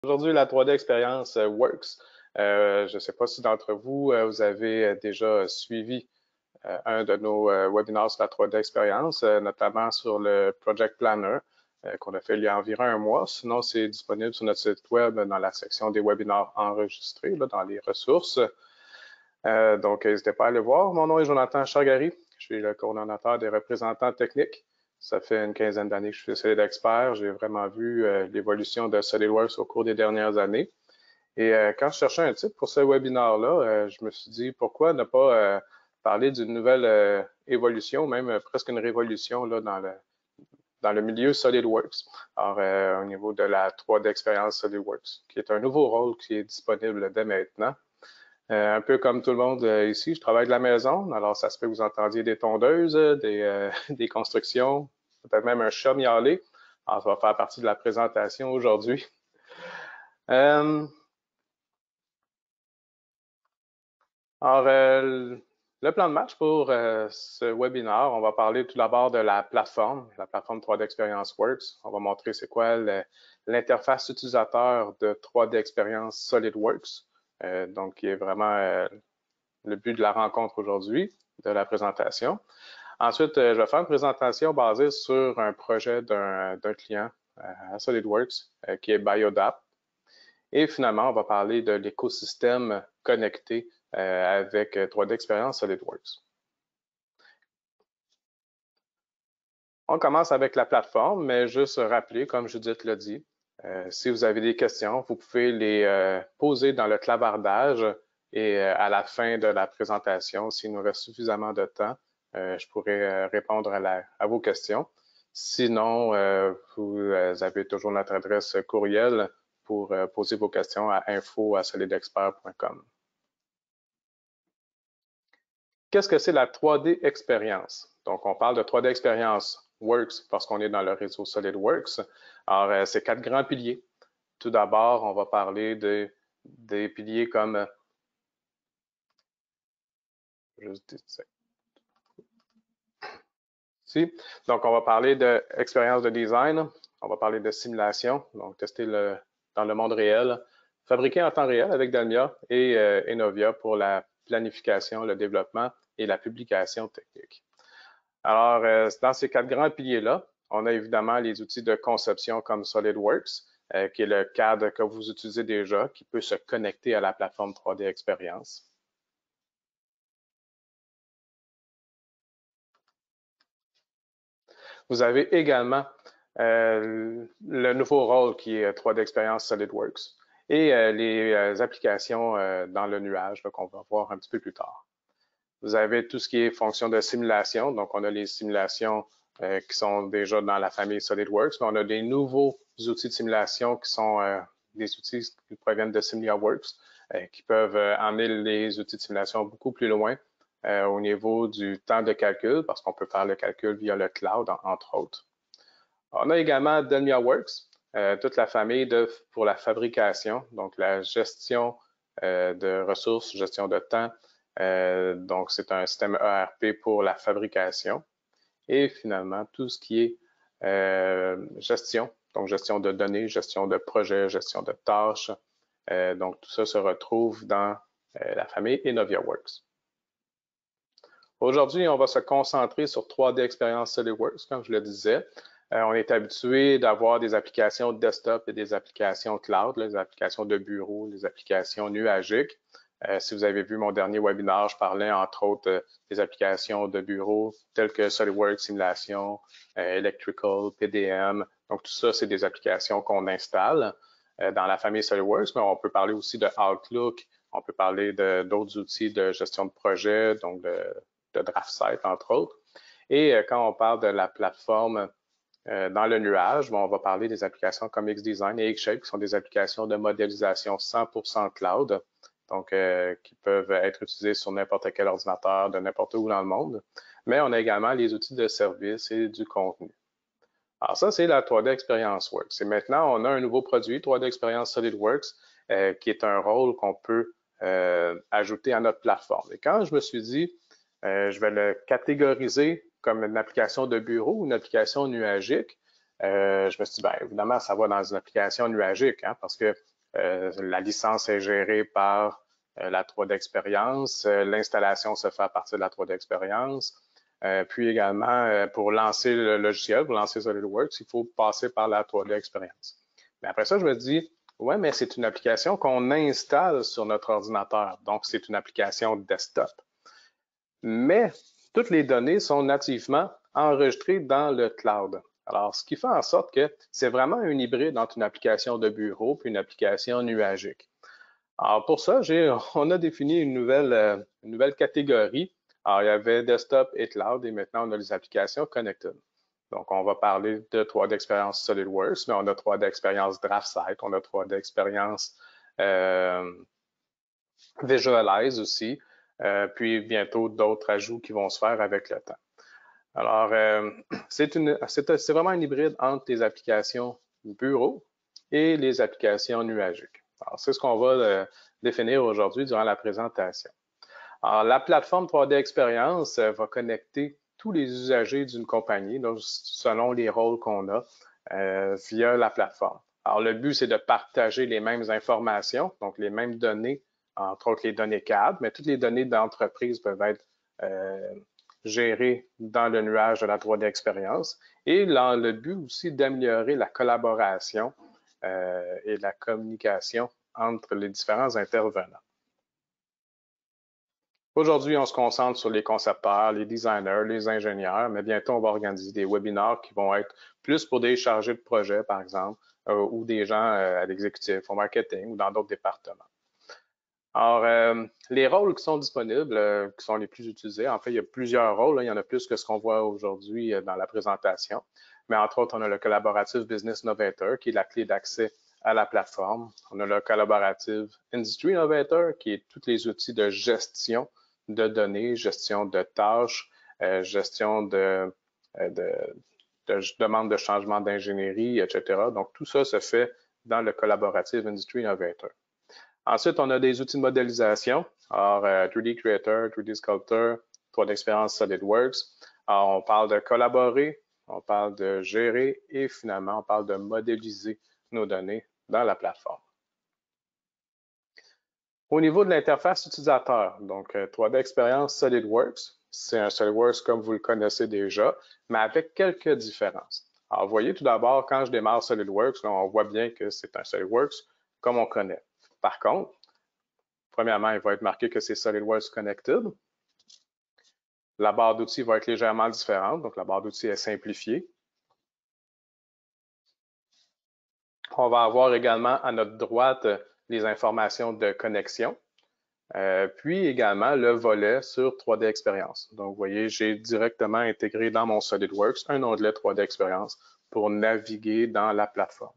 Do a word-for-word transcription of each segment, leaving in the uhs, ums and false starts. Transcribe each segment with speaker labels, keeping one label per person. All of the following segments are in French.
Speaker 1: Aujourd'hui, la trois D Experience Works. Euh, je ne sais pas si d'entre vous, euh, vous avez déjà suivi euh, un de nos euh, webinaires sur la trois D Experience, euh, notamment sur le Project Planner euh, qu'on a fait il y a environ un mois. Sinon, c'est disponible sur notre site web dans la section des webinaires enregistrés, là, dans les ressources. Euh, donc, n'hésitez pas à aller voir. Mon nom est Jonathan Chargary. Je suis le coordonnateur des représentants techniques. Ça fait une quinzaine d'années que je suis Solid Expert. J'ai vraiment vu euh, l'évolution de SolidWorks au cours des dernières années. Et euh, quand je cherchais un titre pour ce webinaire-là, euh, je me suis dit pourquoi ne pas euh, parler d'une nouvelle euh, évolution, même euh, presque une révolution là, dans, le, dans le milieu SolidWorks. Alors, euh, au niveau de la trois D Experience SolidWorks, qui est un nouveau rôle qui est disponible dès maintenant. Euh, un peu comme tout le monde euh, ici, je travaille de la maison, alors ça se peut que vous entendiez des tondeuses, des, euh, des constructions, peut-être même un chat miauler. Alors, ça va faire partie de la présentation aujourd'hui. Euh, alors, euh, le plan de match pour euh, ce webinaire, on va parler tout d'abord de la plateforme, la plateforme trois D Experience Works. On va montrer c'est quoi l'interface utilisateur de trois D Experience SolidWorks, euh, donc qui est vraiment euh, le but de la rencontre aujourd'hui, de la présentation. Ensuite, je vais faire une présentation basée sur un projet d'un client à SolidWorks qui est Biodap. Et finalement, on va parler de l'écosystème connecté avec trois D Experience SolidWorks. On commence avec la plateforme, mais juste rappeler, comme Judith l'a dit, euh, si vous avez des questions, vous pouvez les euh, poser dans le clavardage et euh, à la fin de la présentation, s'il nous reste suffisamment de temps, euh, je pourrai euh, répondre à, la, à, vos questions. Sinon, euh, vous avez toujours notre adresse courriel pour euh, poser vos questions à info arobase solidexpert point com. Qu'est-ce que c'est la trois D expérience? Donc, on parle de trois D expérience Works parce qu'on est dans le réseau SolidWorks. Alors, euh, c'est quatre grands piliers. Tout d'abord, on va parler de, des piliers comme juste ici. Donc, on va parler d'expérience de, de design. On va parler de simulation, donc tester le, dans le monde réel, fabriquer en temps réel avec Delmia et euh, Enovia pour la planification, le développement et la publication technique. Alors, euh, dans ces quatre grands piliers-là, on a évidemment les outils de conception comme SolidWorks, euh, qui est le cadre que vous utilisez déjà, qui peut se connecter à la plateforme trois D Experience. Vous avez également euh, le nouveau rôle qui est trois D Experience SolidWorks et euh, les euh, applications euh, dans le nuage qu'on va voir un petit peu plus tard. Vous avez tout ce qui est fonction de simulation. Donc, on a les simulations euh, qui sont déjà dans la famille SolidWorks, mais on a des nouveaux outils de simulation qui sont euh, des outils qui proviennent de SimilaWorks, euh, qui peuvent euh, emmener les outils de simulation beaucoup plus loin euh, au niveau du temps de calcul, parce qu'on peut faire le calcul via le cloud, entre autres. On a également DelmiaWorks, euh, toute la famille de, pour la fabrication, donc la gestion euh, de ressources, gestion de temps. Euh, donc, c'est un système E R P pour la fabrication. Et finalement, tout ce qui est euh, gestion, donc gestion de données, gestion de projets, gestion de tâches. Euh, donc, tout ça se retrouve dans euh, la famille EnoviaWorks. Aujourd'hui, on va se concentrer sur trois D Experience SolidWorks, comme je le disais. Euh, on est habitué d'avoir des applications desktop et des applications cloud, là, les applications de bureau, les applications nuagiques. Euh, si vous avez vu mon dernier webinaire, je parlais entre autres euh, des applications de bureau telles que SolidWorks Simulation, euh, Electrical, P D M. Donc, tout ça, c'est des applications qu'on installe euh, dans la famille SolidWorks, mais on peut parler aussi de Outlook, on peut parler d'autres outils de gestion de projet, donc de, de DraftSight, entre autres. Et euh, quand on parle de la plateforme euh, dans le nuage, bon, on va parler des applications comme XDesign et Xshape, qui sont des applications de modélisation cent pour cent cloud, donc euh, qui peuvent être utilisées sur n'importe quel ordinateur de n'importe où dans le monde. Mais on a également les outils de service et du contenu. Alors ça, c'est la trois D Experience Works. Et maintenant, on a un nouveau produit, trois D Experience SolidWorks, euh, qui est un rôle qu'on peut euh, ajouter à notre plateforme. Et quand je me suis dit, euh, je vais le catégoriser comme une application de bureau ou une application nuagique, euh, je me suis dit, bien évidemment, ça va dans une application nuagique, hein, parce que Euh, la licence est gérée par euh, la trois D Experience. Euh, L'installation se fait à partir de la trois D Experience. Euh, puis également, euh, pour lancer le logiciel, pour lancer SolidWorks, il faut passer par la trois D Experience. Mais après ça, je me dis, ouais, mais c'est une application qu'on installe sur notre ordinateur. Donc, c'est une application desktop. Mais toutes les données sont nativement enregistrées dans le cloud. Alors, ce qui fait en sorte que c'est vraiment un hybride entre une application de bureau et une application nuagique. Alors, pour ça, on a défini une nouvelle, euh, une nouvelle catégorie. Alors, il y avait desktop et cloud et maintenant, on a les applications connected. Donc, on va parler de trois D Experience SolidWorks, mais on a trois D Experience DraftSight, on a trois D Experience euh, Visualize aussi, euh, puis bientôt d'autres ajouts qui vont se faire avec le temps. Alors, euh, c'est vraiment un hybride entre les applications bureau et les applications nuagiques. Alors, c'est ce qu'on va euh, définir aujourd'hui durant la présentation. Alors, la plateforme trois D Experience euh, va connecter tous les usagers d'une compagnie, donc, selon les rôles qu'on a, euh, via la plateforme. Alors, le but, c'est de partager les mêmes informations, donc les mêmes données, entre autres les données C A D, mais toutes les données d'entreprise peuvent être euh, gérées dans le nuage de la trois D Experience. Et là, le but aussi d'améliorer la collaboration euh, et la communication entre les différents intervenants. Aujourd'hui, on se concentre sur les concepteurs, les designers, les ingénieurs, mais bientôt, on va organiser des webinaires qui vont être plus pour des chargés de projet, par exemple, euh, ou des gens euh, à l'exécutif, au marketing ou dans d'autres départements. Alors, euh, les rôles qui sont disponibles, euh, qui sont les plus utilisés, en fait, il y a plusieurs rôles. Là, il y en a plus que ce qu'on voit aujourd'hui euh, dans la présentation. Mais entre autres, on a le collaborative Business Innovator, qui est la clé d'accès à la plateforme. On a le collaborative Industry Innovator, qui est tous les outils de gestion de données, gestion de tâches, euh, gestion de, euh, de, de demandes de changement d'ingénierie, et cetera. Donc, tout ça se fait dans le collaborative Industry Innovator. Ensuite, on a des outils de modélisation. Alors, euh, trois D Creator, trois D Sculptor, trois D Experience SolidWorks. Alors, on parle de collaborer, on parle de gérer et finalement, on parle de modéliser nos données dans la plateforme. Au niveau de l'interface utilisateur, donc trois D Experience SolidWorks, c'est un SolidWorks comme vous le connaissez déjà, mais avec quelques différences. Alors, vous voyez tout d'abord, quand je démarre SolidWorks, là, on voit bien que c'est un SolidWorks comme on connaît. Par contre, premièrement, il va être marqué que c'est SolidWorks Connected. La barre d'outils va être légèrement différente, donc la barre d'outils est simplifiée. On va avoir également à notre droite les informations de connexion, euh, puis également le volet sur trois D Experience. Donc, vous voyez, j'ai directement intégré dans mon SolidWorks un onglet trois D Experience pour naviguer dans la plateforme.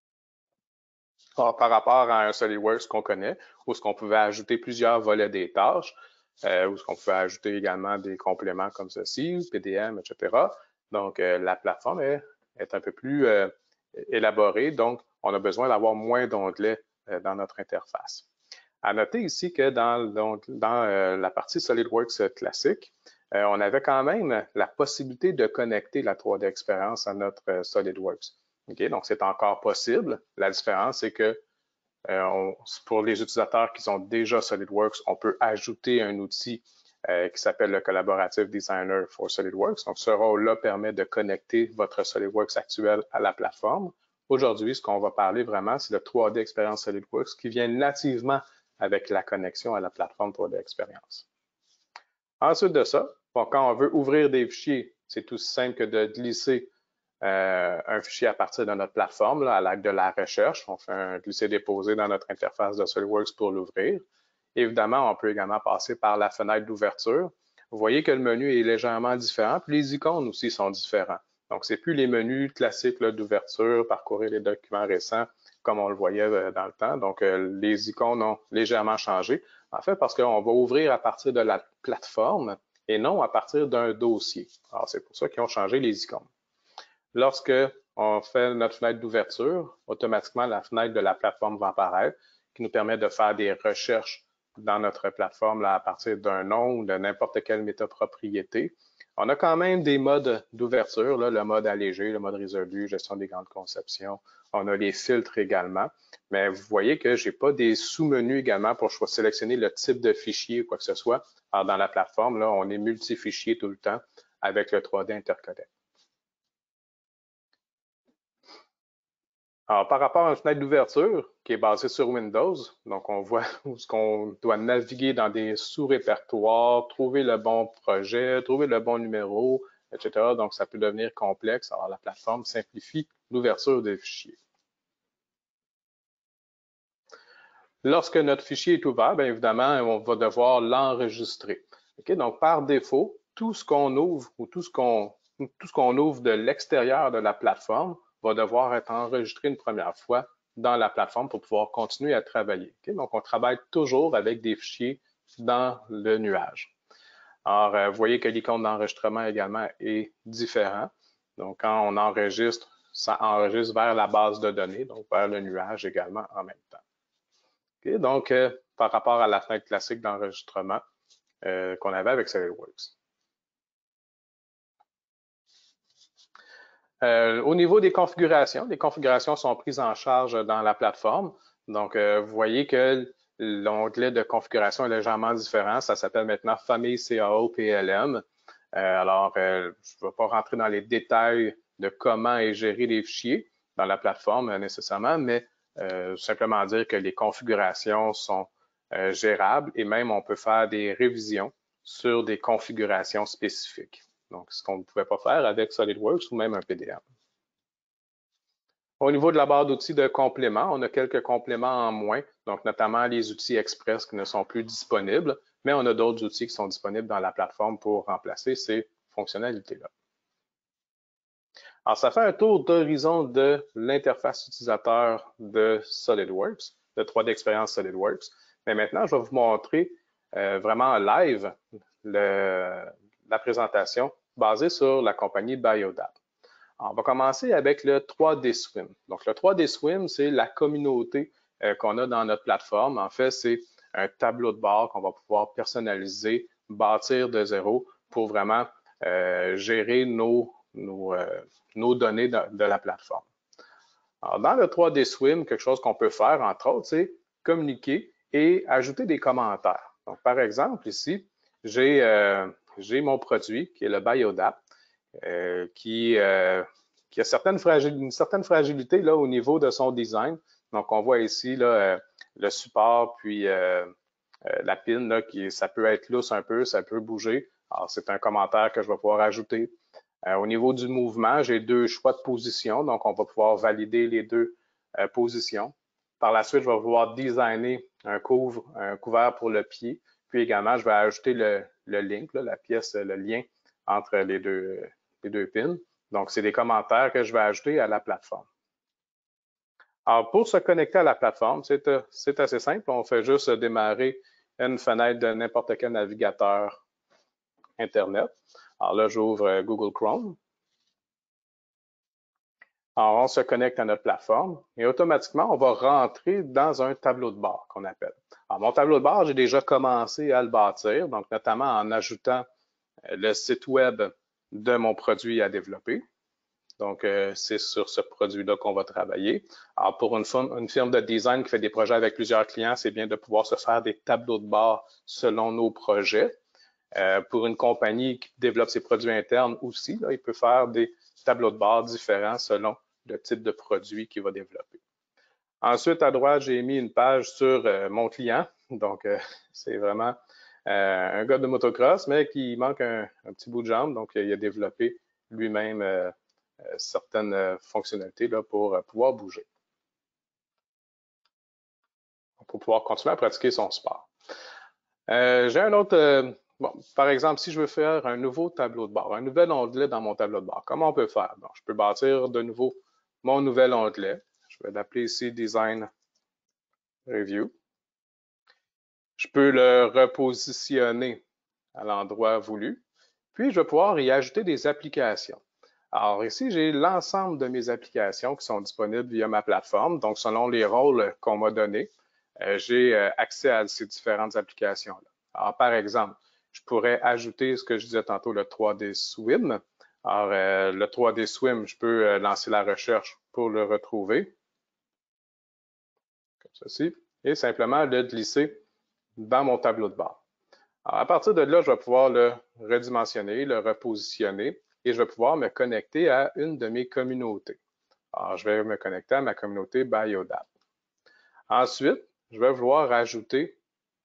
Speaker 1: Alors, par rapport à un SolidWorks qu'on connaît, où ce qu'on pouvait ajouter plusieurs volets des tâches, euh, où ce qu'on pouvait ajouter également des compléments comme ceci, P D M, et cetera. Donc, euh, la plateforme est, est un peu plus euh, élaborée, donc on a besoin d'avoir moins d'onglets euh, dans notre interface. À noter ici que dans, donc, dans euh, la partie SolidWorks classique, euh, on avait quand même la possibilité de connecter la trois D Experience à notre euh, SolidWorks. Okay? Donc, c'est encore possible. La différence, c'est que euh, on, pour les utilisateurs qui ont déjà SolidWorks, on peut ajouter un outil euh, qui s'appelle le Collaborative Designer for SolidWorks. Donc, ce rôle-là permet de connecter votre SolidWorks actuel à la plateforme. Aujourd'hui, ce qu'on va parler vraiment, c'est le trois D Experience SolidWorks qui vient nativement avec la connexion à la plateforme trois D Experience. Ensuite de ça, bon, quand on veut ouvrir des fichiers, c'est tout simple que de glisser euh, un fichier à partir de notre plateforme là, à l'aide de la recherche. On fait un glisser-déposer dans notre interface de SolidWorks pour l'ouvrir. Évidemment, on peut également passer par la fenêtre d'ouverture. Vous voyez que le menu est légèrement différent, puis les icônes aussi sont différents. Donc, ce n'est plus les menus classiques d'ouverture, parcourir les documents récents, comme on le voyait dans le temps. Donc, euh, les icônes ont légèrement changé. En fait, parce qu'on va ouvrir à partir de la plateforme et non à partir d'un dossier. Alors, c'est pour ça qu'ils ont changé les icônes. Lorsque on fait notre fenêtre d'ouverture, automatiquement, la fenêtre de la plateforme va apparaître, qui nous permet de faire des recherches dans notre plateforme là, à partir d'un nom ou de n'importe quelle métapropriété. On a quand même des modes d'ouverture, le mode allégé, le mode résolu, gestion des grandes conceptions. On a les filtres également. mais vous voyez que je n'ai pas des sous-menus également pour sélectionner le type de fichier ou quoi que ce soit. Alors, dans la plateforme, là, on est multi-fichier tout le temps avec le trois D Interconnect. Alors, par rapport à une fenêtre d'ouverture qui est basée sur Windows, donc on voit où ce qu'on doit naviguer dans des sous-répertoires, trouver le bon projet, trouver le bon numéro, et cetera. Donc, ça peut devenir complexe. Alors, la plateforme simplifie l'ouverture des fichiers. Lorsque notre fichier est ouvert, bien évidemment, on va devoir l'enregistrer. Okay? Donc, par défaut, tout ce qu'on ouvre ou tout ce qu'on tout ce qu'on ouvre de l'extérieur de la plateforme va devoir être enregistré une première fois dans la plateforme pour pouvoir continuer à travailler. Okay? Donc, on travaille toujours avec des fichiers dans le nuage. Alors, vous voyez que l'icône d'enregistrement également est différent. Donc, quand on enregistre, ça enregistre vers la base de données, donc vers le nuage également en même temps. Okay? Donc, euh, par rapport à la fenêtre classique d'enregistrement euh, qu'on avait avec SolidWorks. Euh, au niveau des configurations, les configurations sont prises en charge dans la plateforme. Donc, euh, vous voyez que l'onglet de configuration est légèrement différent. Ça s'appelle maintenant Famille C A O P L M. Euh, alors, euh, je ne vais pas rentrer dans les détails de comment est géré les fichiers dans la plateforme euh, nécessairement, mais euh, simplement dire que les configurations sont euh, gérables et même on peut faire des révisions sur des configurations spécifiques. Donc, ce qu'on ne pouvait pas faire avec SolidWorks ou même un P D M. Au niveau de la barre d'outils de compléments, on a quelques compléments en moins, donc notamment les outils Express qui ne sont plus disponibles, mais on a d'autres outils qui sont disponibles dans la plateforme pour remplacer ces fonctionnalités-là. Alors, ça fait un tour d'horizon de l'interface utilisateur de SolidWorks, de trois D Experience SolidWorks. Mais maintenant, je vais vous montrer euh, vraiment en live le, la présentation basée sur la compagnie Biodap. Alors, on va commencer avec le trois D Swim. Donc, le trois D Swim, c'est la communauté euh, qu'on a dans notre plateforme. En fait, c'est un tableau de bord qu'on va pouvoir personnaliser, bâtir de zéro pour vraiment euh, gérer nos, nos, euh, nos données de, de la plateforme. Alors, dans le trois D Swim, quelque chose qu'on peut faire, entre autres, c'est communiquer et ajouter des commentaires. Donc, par exemple, ici, j'ai euh, mon produit qui est le Biodap. Euh, qui, euh, qui a certaines une certaine fragilité là, au niveau de son design. Donc, on voit ici là, euh, le support, puis euh, euh, la pin, là, qui, ça peut être lousse un peu, ça peut bouger. Alors, c'est un commentaire que je vais pouvoir ajouter. Euh, au niveau du mouvement, j'ai deux choix de position, donc on va pouvoir valider les deux euh, positions. Par la suite, je vais pouvoir designer un, couvre, un couvert pour le pied, puis également, je vais ajouter le, le link, là, la pièce, le lien entre les deux, les deux pins. Donc, c'est des commentaires que je vais ajouter à la plateforme. Alors, pour se connecter à la plateforme, c'est assez simple. On fait juste démarrer une fenêtre de n'importe quel navigateur Internet. Alors là, j'ouvre Google Chrome. Alors, on se connecte à notre plateforme et automatiquement, on va rentrer dans un tableau de bord qu'on appelle. Alors, mon tableau de bord, j'ai déjà commencé à le bâtir, donc notamment en ajoutant le site web de mon produit à développer. Donc, euh, c'est sur ce produit-là qu'on va travailler. Alors, pour une firme, une firme de design qui fait des projets avec plusieurs clients, c'est bien de pouvoir se faire des tableaux de bord selon nos projets. Euh, pour une compagnie qui développe ses produits internes aussi, là, il peut faire des tableaux de bord différents selon le type de produit qu'il va développer. Ensuite, à droite, j'ai mis une page sur euh, mon client. Donc, euh, c'est vraiment euh, un gars de motocross, mais qui manque un, un petit bout de jambe. Donc, il a développé lui-même euh, euh, certaines fonctionnalités là, pour euh, pouvoir bouger, pour pouvoir continuer à pratiquer son sport. Euh, j'ai un autre... Euh, Bon, par exemple, si je veux faire un nouveau tableau de bord, un nouvel onglet dans mon tableau de bord, comment on peut faire? Bon, je peux bâtir de nouveau mon nouvel onglet. Je vais l'appeler ici Design Review. Je peux le repositionner à l'endroit voulu. Puis, je vais pouvoir y ajouter des applications. Alors ici, j'ai l'ensemble de mes applications qui sont disponibles via ma plateforme. Donc, selon les rôles qu'on m'a donnés, euh, j'ai euh, accès à ces différentes applications-là. Alors, par exemple, je pourrais ajouter ce que je disais tantôt, le trois D Swim. Alors, euh, le trois D Swim, je peux euh, lancer la recherche pour le retrouver. ceci, et simplement le glisser dans mon tableau de bord. Alors, à partir de là, je vais pouvoir le redimensionner, le repositionner, et je vais pouvoir me connecter à une de mes communautés. Alors, je vais me connecter à ma communauté Biodap. Ensuite, je vais vouloir ajouter,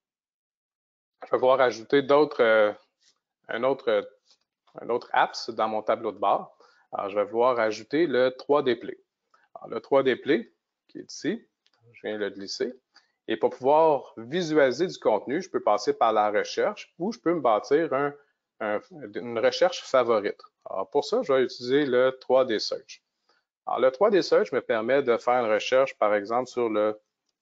Speaker 1: je vais vouloir ajouter d'autres, euh, un autre, un autre apps dans mon tableau de bord. Alors, je vais vouloir ajouter le trois D Play. Alors, le trois D Play, qui est ici, je viens de le glisser. Et pour pouvoir visualiser du contenu, je peux passer par la recherche ou je peux me bâtir un, un, une recherche favorite. Alors, pour ça, je vais utiliser le trois D Search. Alors, le trois D Search me permet de faire une recherche, par exemple, sur le,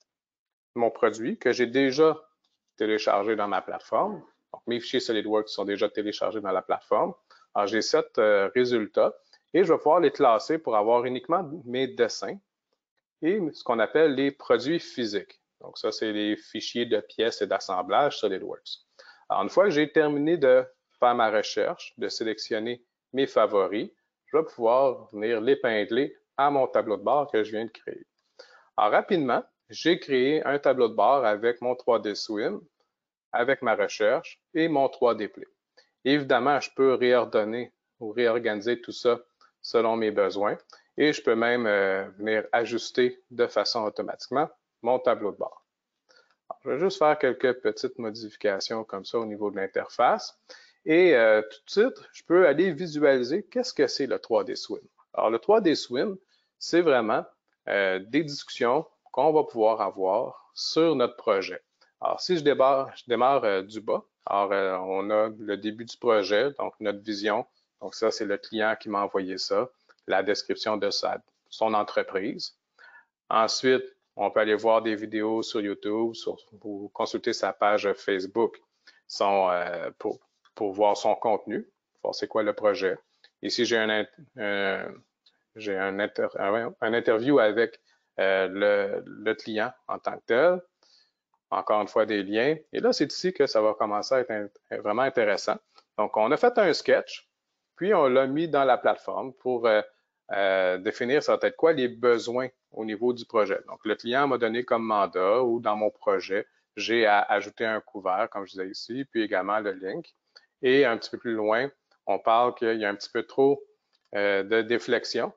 Speaker 1: mon produit que j'ai déjà téléchargé dans ma plateforme. Donc, mes fichiers SolidWorks sont déjà téléchargés dans la plateforme. Alors, j'ai sept euh, résultats et je vais pouvoir les classer pour avoir uniquement mes dessins et ce qu'on appelle les produits physiques. Donc, ça, c'est les fichiers de pièces et d'assemblage SolidWorks. Alors, une fois que j'ai terminé de faire ma recherche, de sélectionner mes favoris, je vais pouvoir venir l'épingler à mon tableau de bord que je viens de créer. Alors, rapidement, j'ai créé un tableau de bord avec mon trois D Swim, avec ma recherche et mon trois D Play. Évidemment, je peux réordonner ou réorganiser tout ça selon mes besoins et je peux même euh, venir ajuster de façon automatiquement mon tableau de bord. Alors, je vais juste faire quelques petites modifications comme ça au niveau de l'interface et euh, tout de suite, je peux aller visualiser qu'est-ce que c'est le trois D Swim. Alors, le trois D Swim, c'est vraiment euh, des discussions qu'on va pouvoir avoir sur notre projet. Alors, si je démarre, je démarre euh, du bas, alors euh, on a le début du projet, donc notre vision. Donc, ça, c'est le client qui m'a envoyé ça, la description de sa, son entreprise. Ensuite, on peut aller voir des vidéos sur YouTube sur, ou consulter sa page Facebook son, euh, pour, pour voir son contenu, voir c'est quoi le projet. Ici, j'ai un, un, j'ai un, inter, un interview avec euh, le, le client en tant que tel. Encore une fois, des liens. Et là, c'est ici que ça va commencer à être vraiment intéressant. Donc, on a fait un sketch, puis on l'a mis dans la plateforme pour euh, euh, définir ça va être quoi les besoins au niveau du projet. Donc, le client m'a donné comme mandat ou dans mon projet, j'ai à ajouter un couvert, comme je disais ici, puis également le link. Et un petit peu plus loin, on parle qu'il y a un petit peu trop euh, de déflexion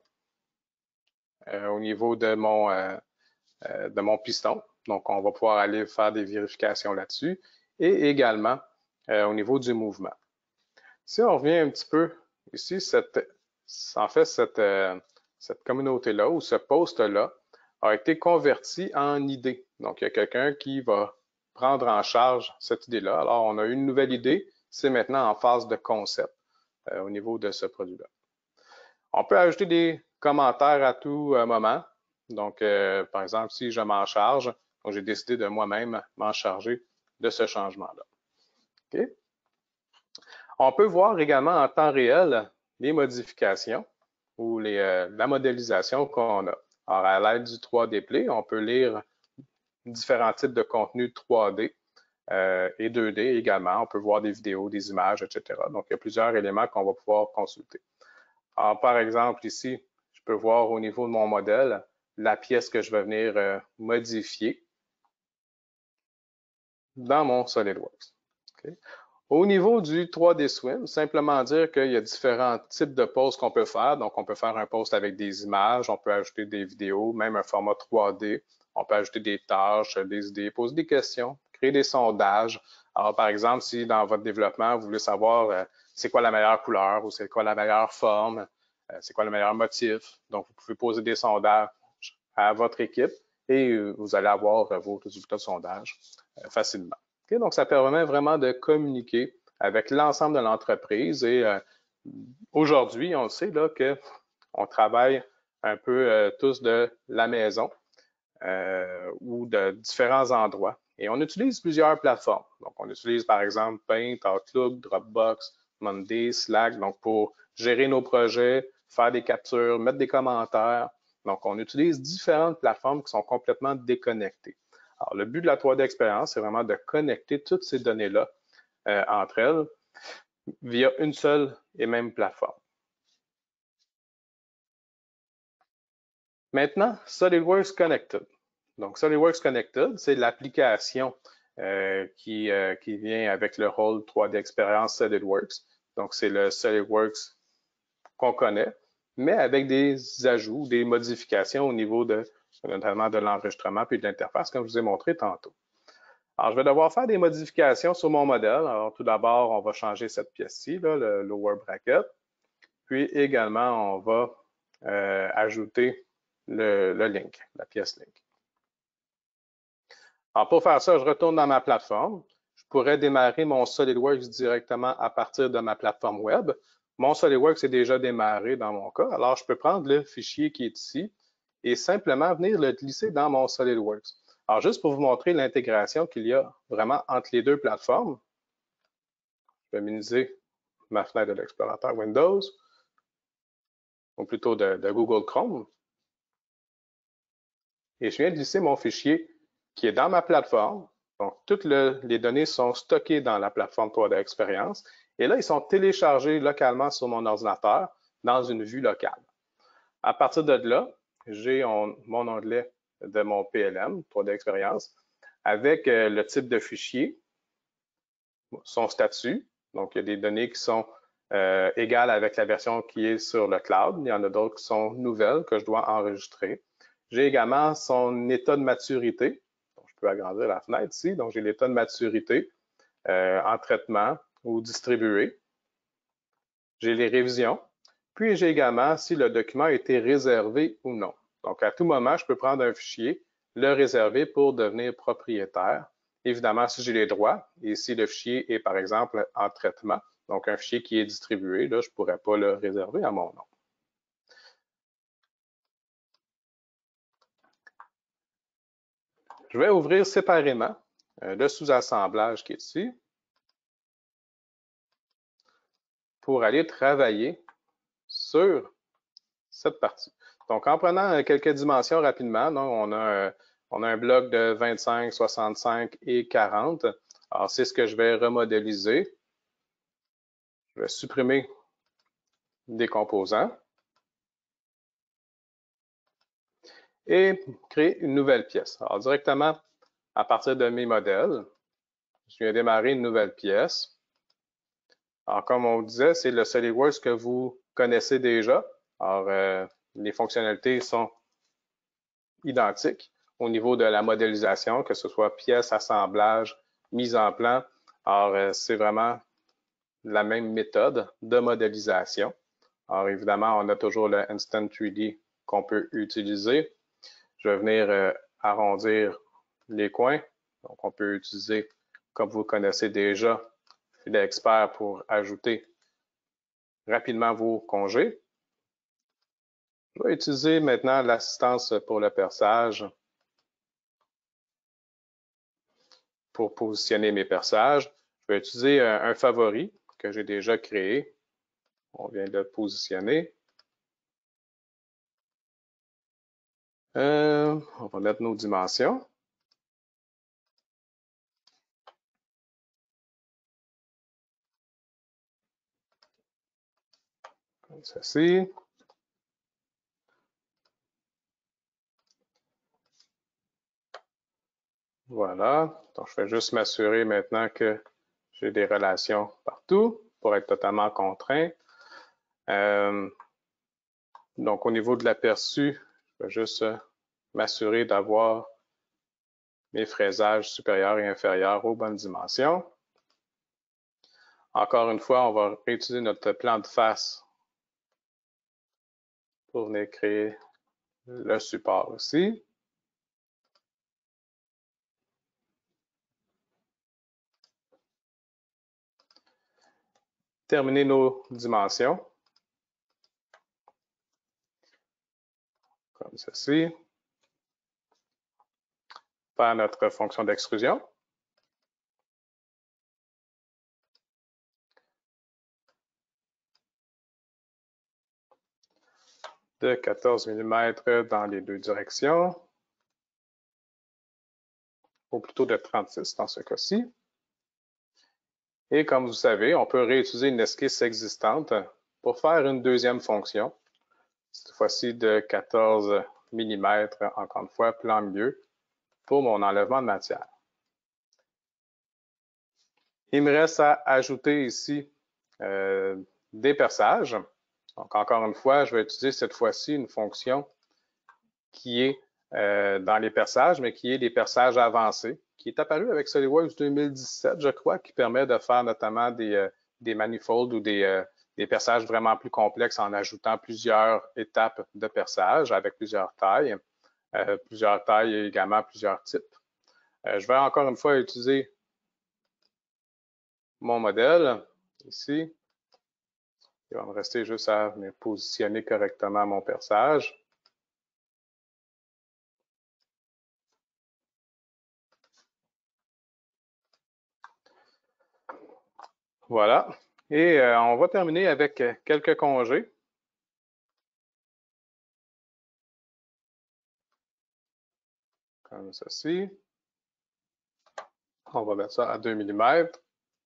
Speaker 1: euh, au niveau de mon, euh, euh, de mon piston. Donc, on va pouvoir aller faire des vérifications là-dessus et également euh, au niveau du mouvement. Si on revient un petit peu ici, cette, en fait, cette, euh, cette communauté-là ou ce post-là a été converti en idée. Donc, il y a quelqu'un qui va prendre en charge cette idée-là. Alors, on a une nouvelle idée, c'est maintenant en phase de concept euh, au niveau de ce produit-là. On peut ajouter des commentaires à tout euh, moment. Donc, euh, par exemple, si je m'en charge, j'ai décidé de moi-même m'en charger de ce changement-là. Okay? On peut voir également en temps réel les modifications ou les, euh, la modélisation qu'on a. Alors, à l'aide du trois D Play, on peut lire différents types de contenus trois D euh, et deux D également. On peut voir des vidéos, des images, et cetera. Donc, il y a plusieurs éléments qu'on va pouvoir consulter. Alors, par exemple, ici, je peux voir au niveau de mon modèle la pièce que je vais venir euh, modifier dans mon SolidWorks. Okay. Au niveau du trois D Swim, simplement dire qu'il y a différents types de posts qu'on peut faire. Donc, on peut faire un post avec des images, on peut ajouter des vidéos, même un format trois D. On peut ajouter des tâches, des idées, poser des questions, créer des sondages. Alors, par exemple, si dans votre développement, vous voulez savoir euh, c'est quoi la meilleure couleur ou c'est quoi la meilleure forme, euh, c'est quoi le meilleur motif. Donc, vous pouvez poser des sondages à votre équipe et euh, vous allez avoir euh, vos résultats de sondage euh, facilement. Okay? Donc, ça permet vraiment de communiquer avec l'ensemble de l'entreprise et euh, aujourd'hui, on sait là qu'on travaille un peu euh, tous de la maison euh, ou de différents endroits et on utilise plusieurs plateformes. Donc, on utilise par exemple Paint, Outlook, Dropbox, Monday, Slack, donc pour gérer nos projets, faire des captures, mettre des commentaires. Donc, on utilise différentes plateformes qui sont complètement déconnectées. Alors, le but de la trois D expérience, c'est vraiment de connecter toutes ces données-là euh, entre elles via une seule et même plateforme. Maintenant, SolidWorks Connected. Donc, SolidWorks Connected, c'est l'application euh, qui, euh, qui vient avec le rôle trois D Experience SolidWorks. Donc, c'est le SolidWorks qu'on connaît, mais avec des ajouts, des modifications au niveau de, notamment de l'enregistrement puis de l'interface, comme je vous ai montré tantôt. Alors, je vais devoir faire des modifications sur mon modèle. Alors, tout d'abord, on va changer cette pièce-ci, le lower bracket. Puis également, on va euh, ajouter le, le link, la pièce link. Alors, pour faire ça, je retourne dans ma plateforme. Je pourrais démarrer mon SolidWorks directement à partir de ma plateforme web. Mon SolidWorks est déjà démarré dans mon cas. Alors, je peux prendre le fichier qui est ici et simplement venir le glisser dans mon SolidWorks. Alors, juste pour vous montrer l'intégration qu'il y a vraiment entre les deux plateformes, je vais minimiser ma fenêtre de l'explorateur Windows, ou plutôt de, de Google Chrome. Et je viens de glisser mon fichier qui est dans ma plateforme. Donc, toutes le, les données sont stockées dans la plateforme trois D Experience. Et là, ils sont téléchargés localement sur mon ordinateur dans une vue locale. À partir de là, j'ai mon onglet de mon P L M, trois D Experience, avec euh, le type de fichier, son statut. Donc, il y a des données qui sont euh, égales avec la version qui est sur le cloud. Il y en a d'autres qui sont nouvelles que je dois enregistrer. J'ai également son état de maturité. Donc, je peux agrandir la fenêtre ici. Donc, j'ai l'état de maturité euh, en traitement ou distribué. J'ai les révisions. Puis, j'ai également si le document a été réservé ou non. Donc, à tout moment, je peux prendre un fichier, le réserver pour devenir propriétaire. Évidemment, si j'ai les droits et si le fichier est, par exemple, en traitement, donc un fichier qui est distribué, là, je ne pourrais pas le réserver à mon nom. Je vais ouvrir séparément euh, le sous-assemblage qui est ici pour aller travailler sur cette partie. Donc, en prenant quelques dimensions rapidement, donc on, a, on a un bloc de vingt-cinq, soixante-cinq et quarante. Alors, c'est ce que je vais remodéliser. Je vais supprimer des composants et créer une nouvelle pièce. Alors, directement à partir de mes modèles, je viens démarrer une nouvelle pièce. Alors, comme on disait, c'est le SolidWorks que vous connaissez déjà. Alors, euh, les fonctionnalités sont identiques au niveau de la modélisation, que ce soit pièce, assemblage, mise en plan. Alors, euh, c'est vraiment la même méthode de modélisation. Alors, évidemment, on a toujours le Instant trois D qu'on peut utiliser. Je vais venir euh, arrondir les coins. Donc, on peut utiliser, comme vous connaissez déjà, Filet Expert pour ajouter rapidement vos congés. Je vais utiliser maintenant l'assistance pour le perçage pour positionner mes perçages. Je vais utiliser un, un favori que j'ai déjà créé. On vient de le positionner. Euh, on va mettre nos dimensions. Comme ceci. Voilà. Donc, je vais juste m'assurer maintenant que j'ai des relations partout pour être totalement contraint. Euh, donc, au niveau de l'aperçu, je vais juste m'assurer d'avoir mes fraisages supérieurs et inférieurs aux bonnes dimensions. Encore une fois, on va réutiliser notre plan de face pour venir créer le support aussi. Terminer nos dimensions. Comme ceci. Faire notre fonction d'extrusion. De quatorze millimètres dans les deux directions. Ou plutôt de trente-six dans ce cas-ci. Et comme vous savez, on peut réutiliser une esquisse existante pour faire une deuxième fonction. Cette fois-ci de quatorze millimètres, encore une fois, plan milieu, pour mon enlèvement de matière. Il me reste à ajouter ici euh, des perçages. Donc, encore une fois, je vais utiliser cette fois-ci une fonction qui est euh, dans les perçages, mais qui est des perçages avancés, qui est apparu avec SolidWorks deux mille dix-sept, je crois, qui permet de faire notamment des, euh, des manifolds ou des, euh, des perçages vraiment plus complexes en ajoutant plusieurs étapes de perçage avec plusieurs tailles, euh, plusieurs tailles et également plusieurs types. Euh, je vais encore une fois utiliser mon modèle ici. Il va me rester juste à me positionner correctement mon perçage. Voilà. Et euh, on va terminer avec quelques congés. Comme ceci. On va mettre ça à deux millimètres.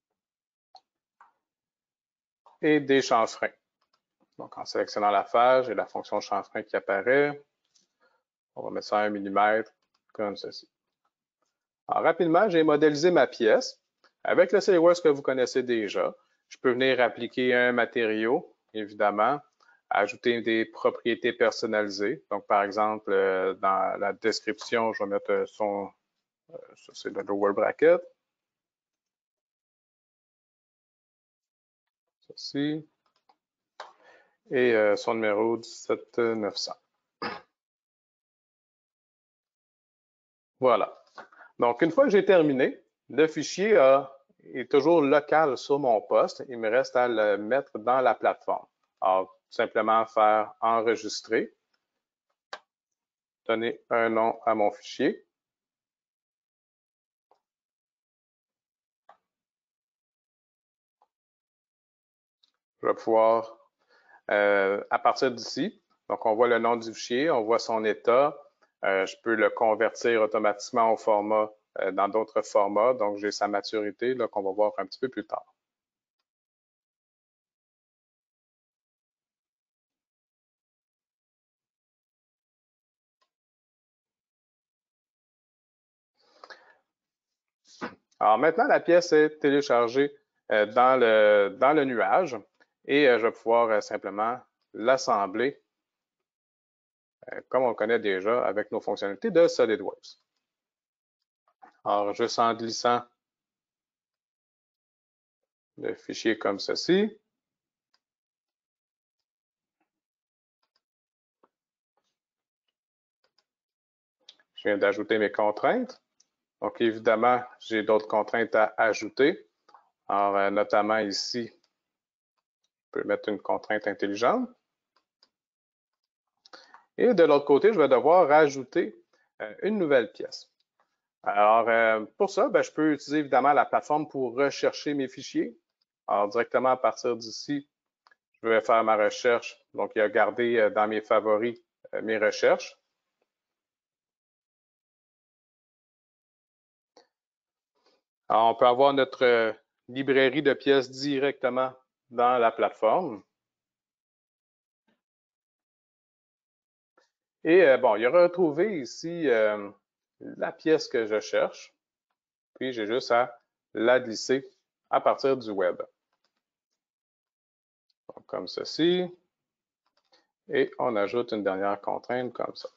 Speaker 1: Et des chanfreins. Donc, en sélectionnant la phase, j'ai la fonction chanfrein qui apparaît. On va mettre ça à un millimètre, comme ceci. Alors, rapidement, j'ai modélisé ma pièce. Avec le SolidWorks que vous connaissez déjà, je peux venir appliquer un matériau, évidemment, ajouter des propriétés personnalisées. Donc, par exemple, dans la description, je vais mettre son, ça c'est le lower bracket. Ceci. Et euh, son numéro dix-sept neuf cents. Voilà. Donc, une fois que j'ai terminé, le fichier a, est toujours local sur mon poste. Il me reste à le mettre dans la plateforme. Alors, simplement faire enregistrer, donner un nom à mon fichier. Je vais pouvoir, euh, à partir d'ici, donc on voit le nom du fichier, on voit son état. Euh, je peux le convertir automatiquement au format, euh, dans d'autres formats. Donc, j'ai sa maturité là, qu'on va voir un petit peu plus tard. Alors maintenant, la pièce est téléchargée euh, dans, le, dans le nuage et euh, je vais pouvoir euh, simplement l'assembler euh, comme on le connaît déjà avec nos fonctionnalités de SolidWorks. Alors, juste en glissant le fichier comme ceci. Je viens d'ajouter mes contraintes. Donc, évidemment, j'ai d'autres contraintes à ajouter. Alors, euh, notamment ici, je peux mettre une contrainte intelligente. Et de l'autre côté, je vais devoir rajouter euh, une nouvelle pièce. Alors, euh, pour ça, ben, je peux utiliser évidemment la plateforme pour rechercher mes fichiers. Alors, directement à partir d'ici, je vais faire ma recherche. Donc, il y a gardé euh, dans mes favoris euh, mes recherches. Alors, on peut avoir notre euh, librairie de pièces directement dans la plateforme. Et euh, bon, il y a retrouvé ici euh, la pièce que je cherche. Puis, j'ai juste à la glisser à partir du web. Donc, comme ceci. Et on ajoute une dernière contrainte comme ça.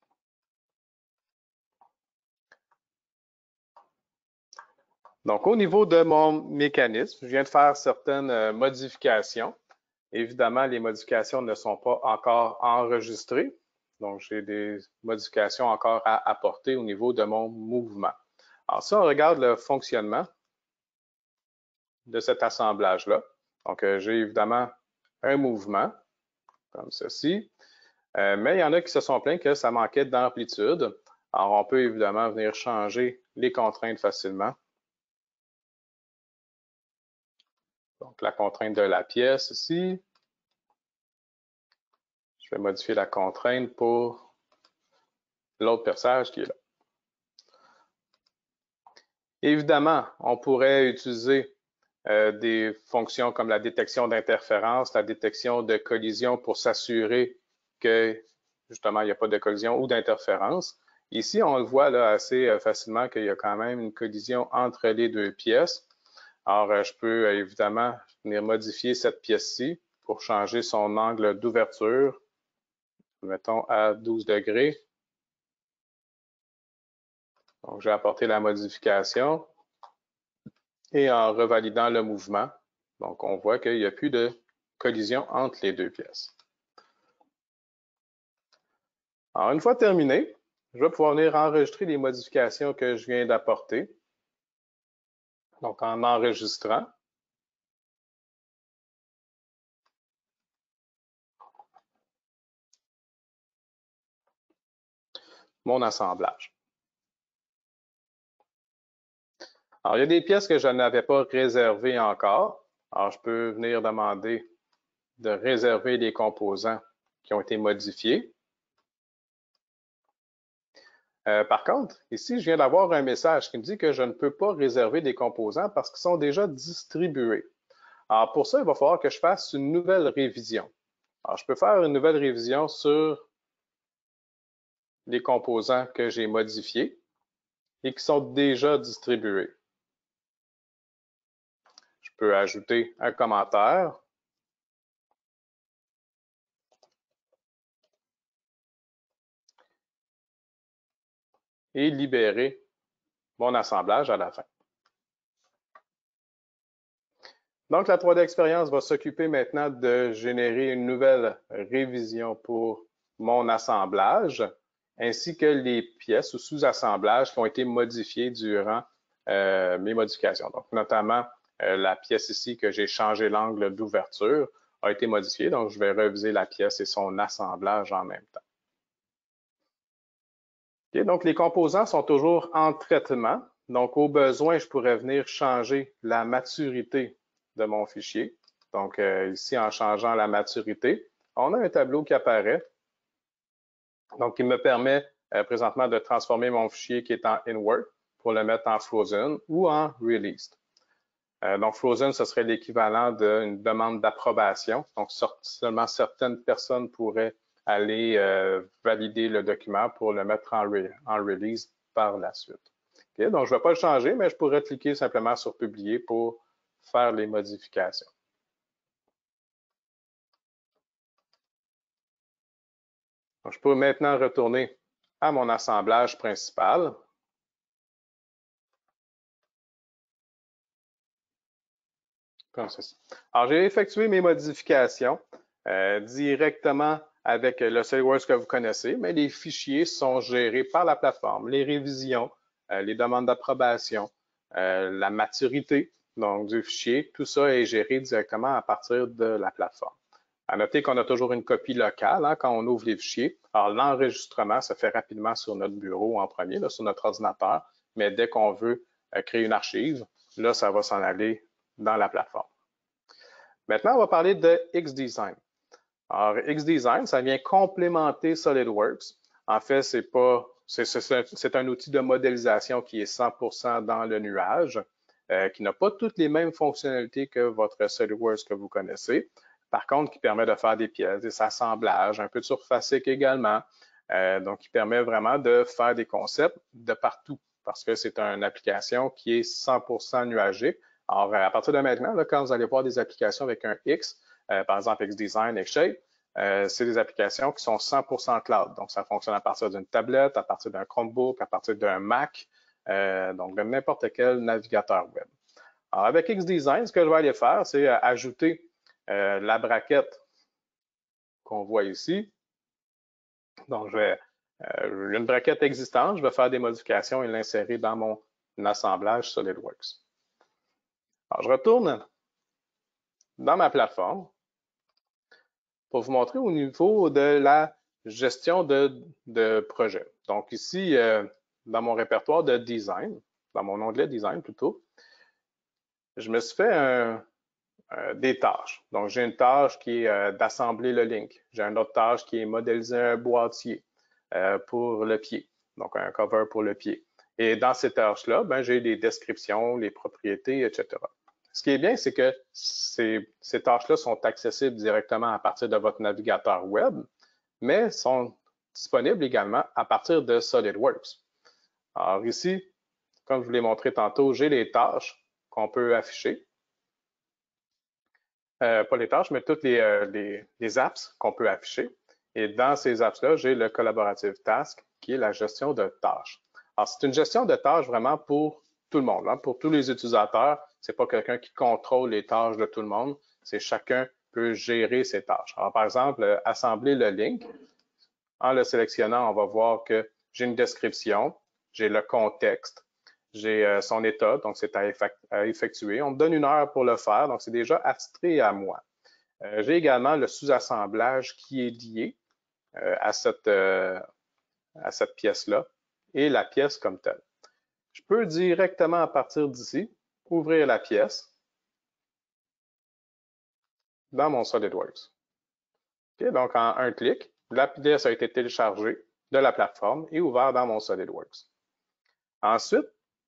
Speaker 1: Donc, au niveau de mon mécanisme, je viens de faire certaines euh, modifications. Évidemment, les modifications ne sont pas encore enregistrées. Donc, j'ai des modifications encore à apporter au niveau de mon mouvement. Alors, si on regarde le fonctionnement de cet assemblage-là, donc euh, j'ai évidemment un mouvement, comme ceci, euh, mais il y en a qui se sont plaints que ça manquait d'amplitude. Alors, on peut évidemment venir changer les contraintes facilement. Donc, la contrainte de la pièce ici. Je vais modifier la contrainte pour l'autre perçage qui est là. Évidemment, on pourrait utiliser euh, des fonctions comme la détection d'interférence, la détection de collision pour s'assurer que, justement, il n'y a pas de collision ou d'interférence. Ici, on le voit là, assez facilement qu'il y a quand même une collision entre les deux pièces. Alors, je peux évidemment venir modifier cette pièce-ci pour changer son angle d'ouverture, mettons à douze degrés. Donc, j'ai apporté la modification et en revalidant le mouvement, donc on voit qu'il n'y a plus de collision entre les deux pièces. Alors, une fois terminé, je vais pouvoir venir enregistrer les modifications que je viens d'apporter. Donc, en enregistrant. Mon assemblage. Alors, il y a des pièces que je n'avais pas réservées encore. Alors, je peux venir demander de réserver les composants qui ont été modifiés. Euh, par contre, ici, je viens d'avoir un message qui me dit que je ne peux pas réserver des composants parce qu'ils sont déjà distribués. Alors, pour ça, il va falloir que je fasse une nouvelle révision. Alors, je peux faire une nouvelle révision sur les composants que j'ai modifiés et qui sont déjà distribués. Je peux ajouter un commentaire. Et libérer mon assemblage à la fin. Donc, la trois D Experience va s'occuper maintenant de générer une nouvelle révision pour mon assemblage, ainsi que les pièces ou sous-assemblages qui ont été modifiés durant euh, mes modifications. Donc, notamment, euh, la pièce ici que j'ai changé l'angle d'ouverture a été modifiée. Donc, je vais réviser la pièce et son assemblage en même temps. Okay, donc, les composants sont toujours en traitement. Donc, au besoin, je pourrais venir changer la maturité de mon fichier. Donc, euh, ici, en changeant la maturité, on a un tableau qui apparaît. Donc, qui me permet euh, présentement de transformer mon fichier qui est en inward pour le mettre en frozen ou en released. Euh, donc, frozen, ce serait l'équivalent d'une demande d'approbation. Donc, seulement certaines personnes pourraient aller euh, valider le document pour le mettre en, re en release par la suite. Okay, donc, je ne vais pas le changer, mais je pourrais cliquer simplement sur publier pour faire les modifications. Donc, je peux maintenant retourner à mon assemblage principal. Comme ceci. Alors, j'ai effectué mes modifications euh, directement avec le SolidWorks que vous connaissez, mais les fichiers sont gérés par la plateforme. Les révisions, euh, les demandes d'approbation, euh, la maturité donc, du fichier, tout ça est géré directement à partir de la plateforme. À noter qu'on a toujours une copie locale hein, quand on ouvre les fichiers. Alors, l'enregistrement se fait rapidement sur notre bureau en premier, là, sur notre ordinateur, mais dès qu'on veut euh, créer une archive, là, ça va s'en aller dans la plateforme. Maintenant, on va parler de XDesign. Alors, XDesign, ça vient complémenter SolidWorks. En fait, c'est pas, c'est un outil de modélisation qui est cent pour cent dans le nuage, euh, qui n'a pas toutes les mêmes fonctionnalités que votre SolidWorks que vous connaissez. Par contre, qui permet de faire des pièces, des assemblages, un peu de surfacique également. Euh, donc, qui permet vraiment de faire des concepts de partout parce que c'est une application qui est cent pour cent nuagique. Alors, à partir de maintenant, là, quand vous allez voir des applications avec un X, euh, par exemple XDesign, Xshape, euh, c'est des applications qui sont cent pour cent cloud. Donc, ça fonctionne à partir d'une tablette, à partir d'un Chromebook, à partir d'un Mac, euh, donc de n'importe quel navigateur web. Alors, avec XDesign, ce que je vais aller faire, c'est euh, ajouter euh, la braquette qu'on voit ici. Donc, je vais euh, une braquette existante, je vais faire des modifications et l'insérer dans mon assemblage SolidWorks. Alors, je retourne dans ma plateforme pour vous montrer au niveau de la gestion de, de projet. Donc, ici, euh, dans mon répertoire de design, dans mon onglet design plutôt, je me suis fait un, euh, des tâches. Donc, j'ai une tâche qui est euh, d'assembler le link. J'ai une autre tâche qui est modéliser un boîtier euh, pour le pied, donc un cover pour le pied. Et dans ces tâches-là, ben, j'ai des descriptions, les propriétés, et cetera. Ce qui est bien, c'est que ces, ces tâches-là sont accessibles directement à partir de votre navigateur web, mais sont disponible également à partir de SolidWorks. Alors ici, comme je vous l'ai montré tantôt, j'ai les tâches qu'on peut afficher. Euh, pas les tâches, mais toutes les, euh, les, les apps qu'on peut afficher. Et dans ces apps-là, j'ai le Collaborative Task, qui est la gestion de tâches. Alors, c'est une gestion de tâches vraiment pour tout le monde, hein, pour tous les utilisateurs. C'est pas quelqu'un qui contrôle les tâches de tout le monde. C'est chacun peut gérer ses tâches. Alors, par exemple, euh, assembler le link. En le sélectionnant, on va voir que j'ai une description, j'ai le contexte, j'ai euh, son état, donc c'est à, à effectuer. On me donne une heure pour le faire, donc c'est déjà abstrait à moi. Euh, j'ai également le sous-assemblage qui est lié euh, à cette, euh, à cette pièce-là et la pièce comme telle. Je peux directement à partir d'ici ouvrir la pièce dans mon SolidWorks. Okay, donc en un clic, la pièce a été téléchargée de la plateforme et ouverte dans mon SolidWorks. Ensuite,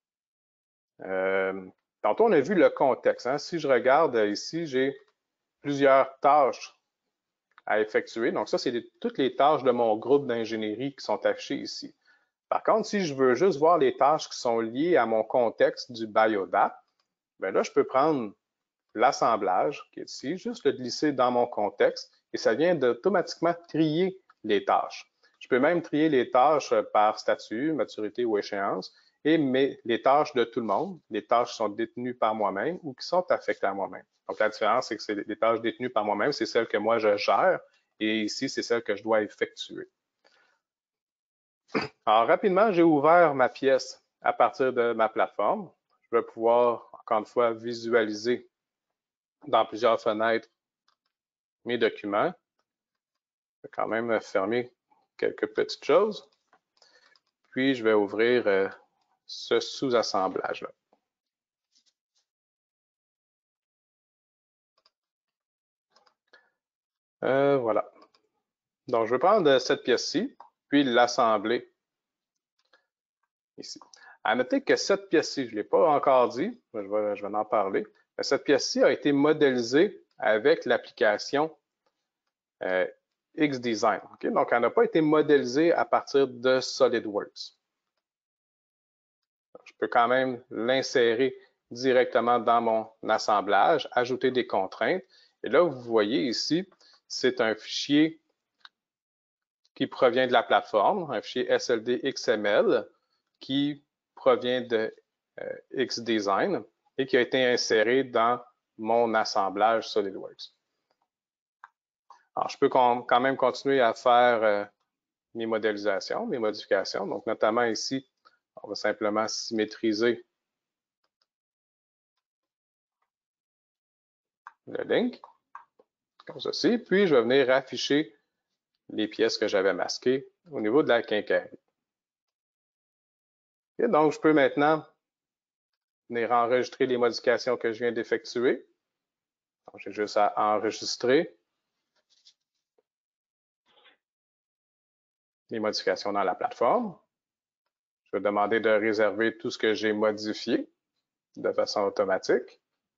Speaker 1: euh, tantôt on a vu le contexte. Hein. Si je regarde ici, j'ai plusieurs tâches à effectuer. Donc ça, c'est toutes les tâches de mon groupe d'ingénierie qui sont affichées ici. Par contre, si je veux juste voir les tâches qui sont liées à mon contexte du BioDAP, bien là, je peux prendre l'assemblage qui est ici, juste le glisser dans mon contexte et ça vient d'automatiquement trier les tâches. Je peux même trier les tâches par statut, maturité ou échéance et mes, les tâches de tout le monde, les tâches qui sont détenues par moi-même ou qui sont affectées à moi-même. Donc, la différence, c'est que c'est les tâches détenues par moi-même, c'est celles que moi je gère et ici, c'est celles que je dois effectuer. Alors, rapidement, j'ai ouvert ma pièce à partir de ma plateforme. Je vais pouvoir, encore une fois, visualiser dans plusieurs fenêtres mes documents. Je vais quand même fermer quelques petites choses. Puis, je vais ouvrir euh, ce sous-assemblage-là. Euh, voilà. Donc, je vais prendre cette pièce-ci, puis l'assembler ici. À noter que cette pièce-ci, je ne l'ai pas encore dit, je vais, je vais en parler, mais cette pièce-ci a été modélisée avec l'application euh, XDesign. Okay? Donc, elle n'a pas été modélisée à partir de SolidWorks. Je peux quand même l'insérer directement dans mon assemblage, ajouter des contraintes. Et là, vous voyez ici, c'est un fichier qui provient de la plateforme, un fichier S L D X M L qui provient de euh, XDesign et qui a été inséré dans mon assemblage SolidWorks. Alors, je peux quand même continuer à faire euh, mes modélisations, mes modifications. Donc, notamment ici, on va simplement symétriser le link, comme ceci. Puis, je vais venir afficher les pièces que j'avais masquées au niveau de la quincaillerie. Et donc, je peux maintenant venir enregistrer les modifications que je viens d'effectuer. J'ai juste à enregistrer les modifications dans la plateforme. Je vais demander de réserver tout ce que j'ai modifié de façon automatique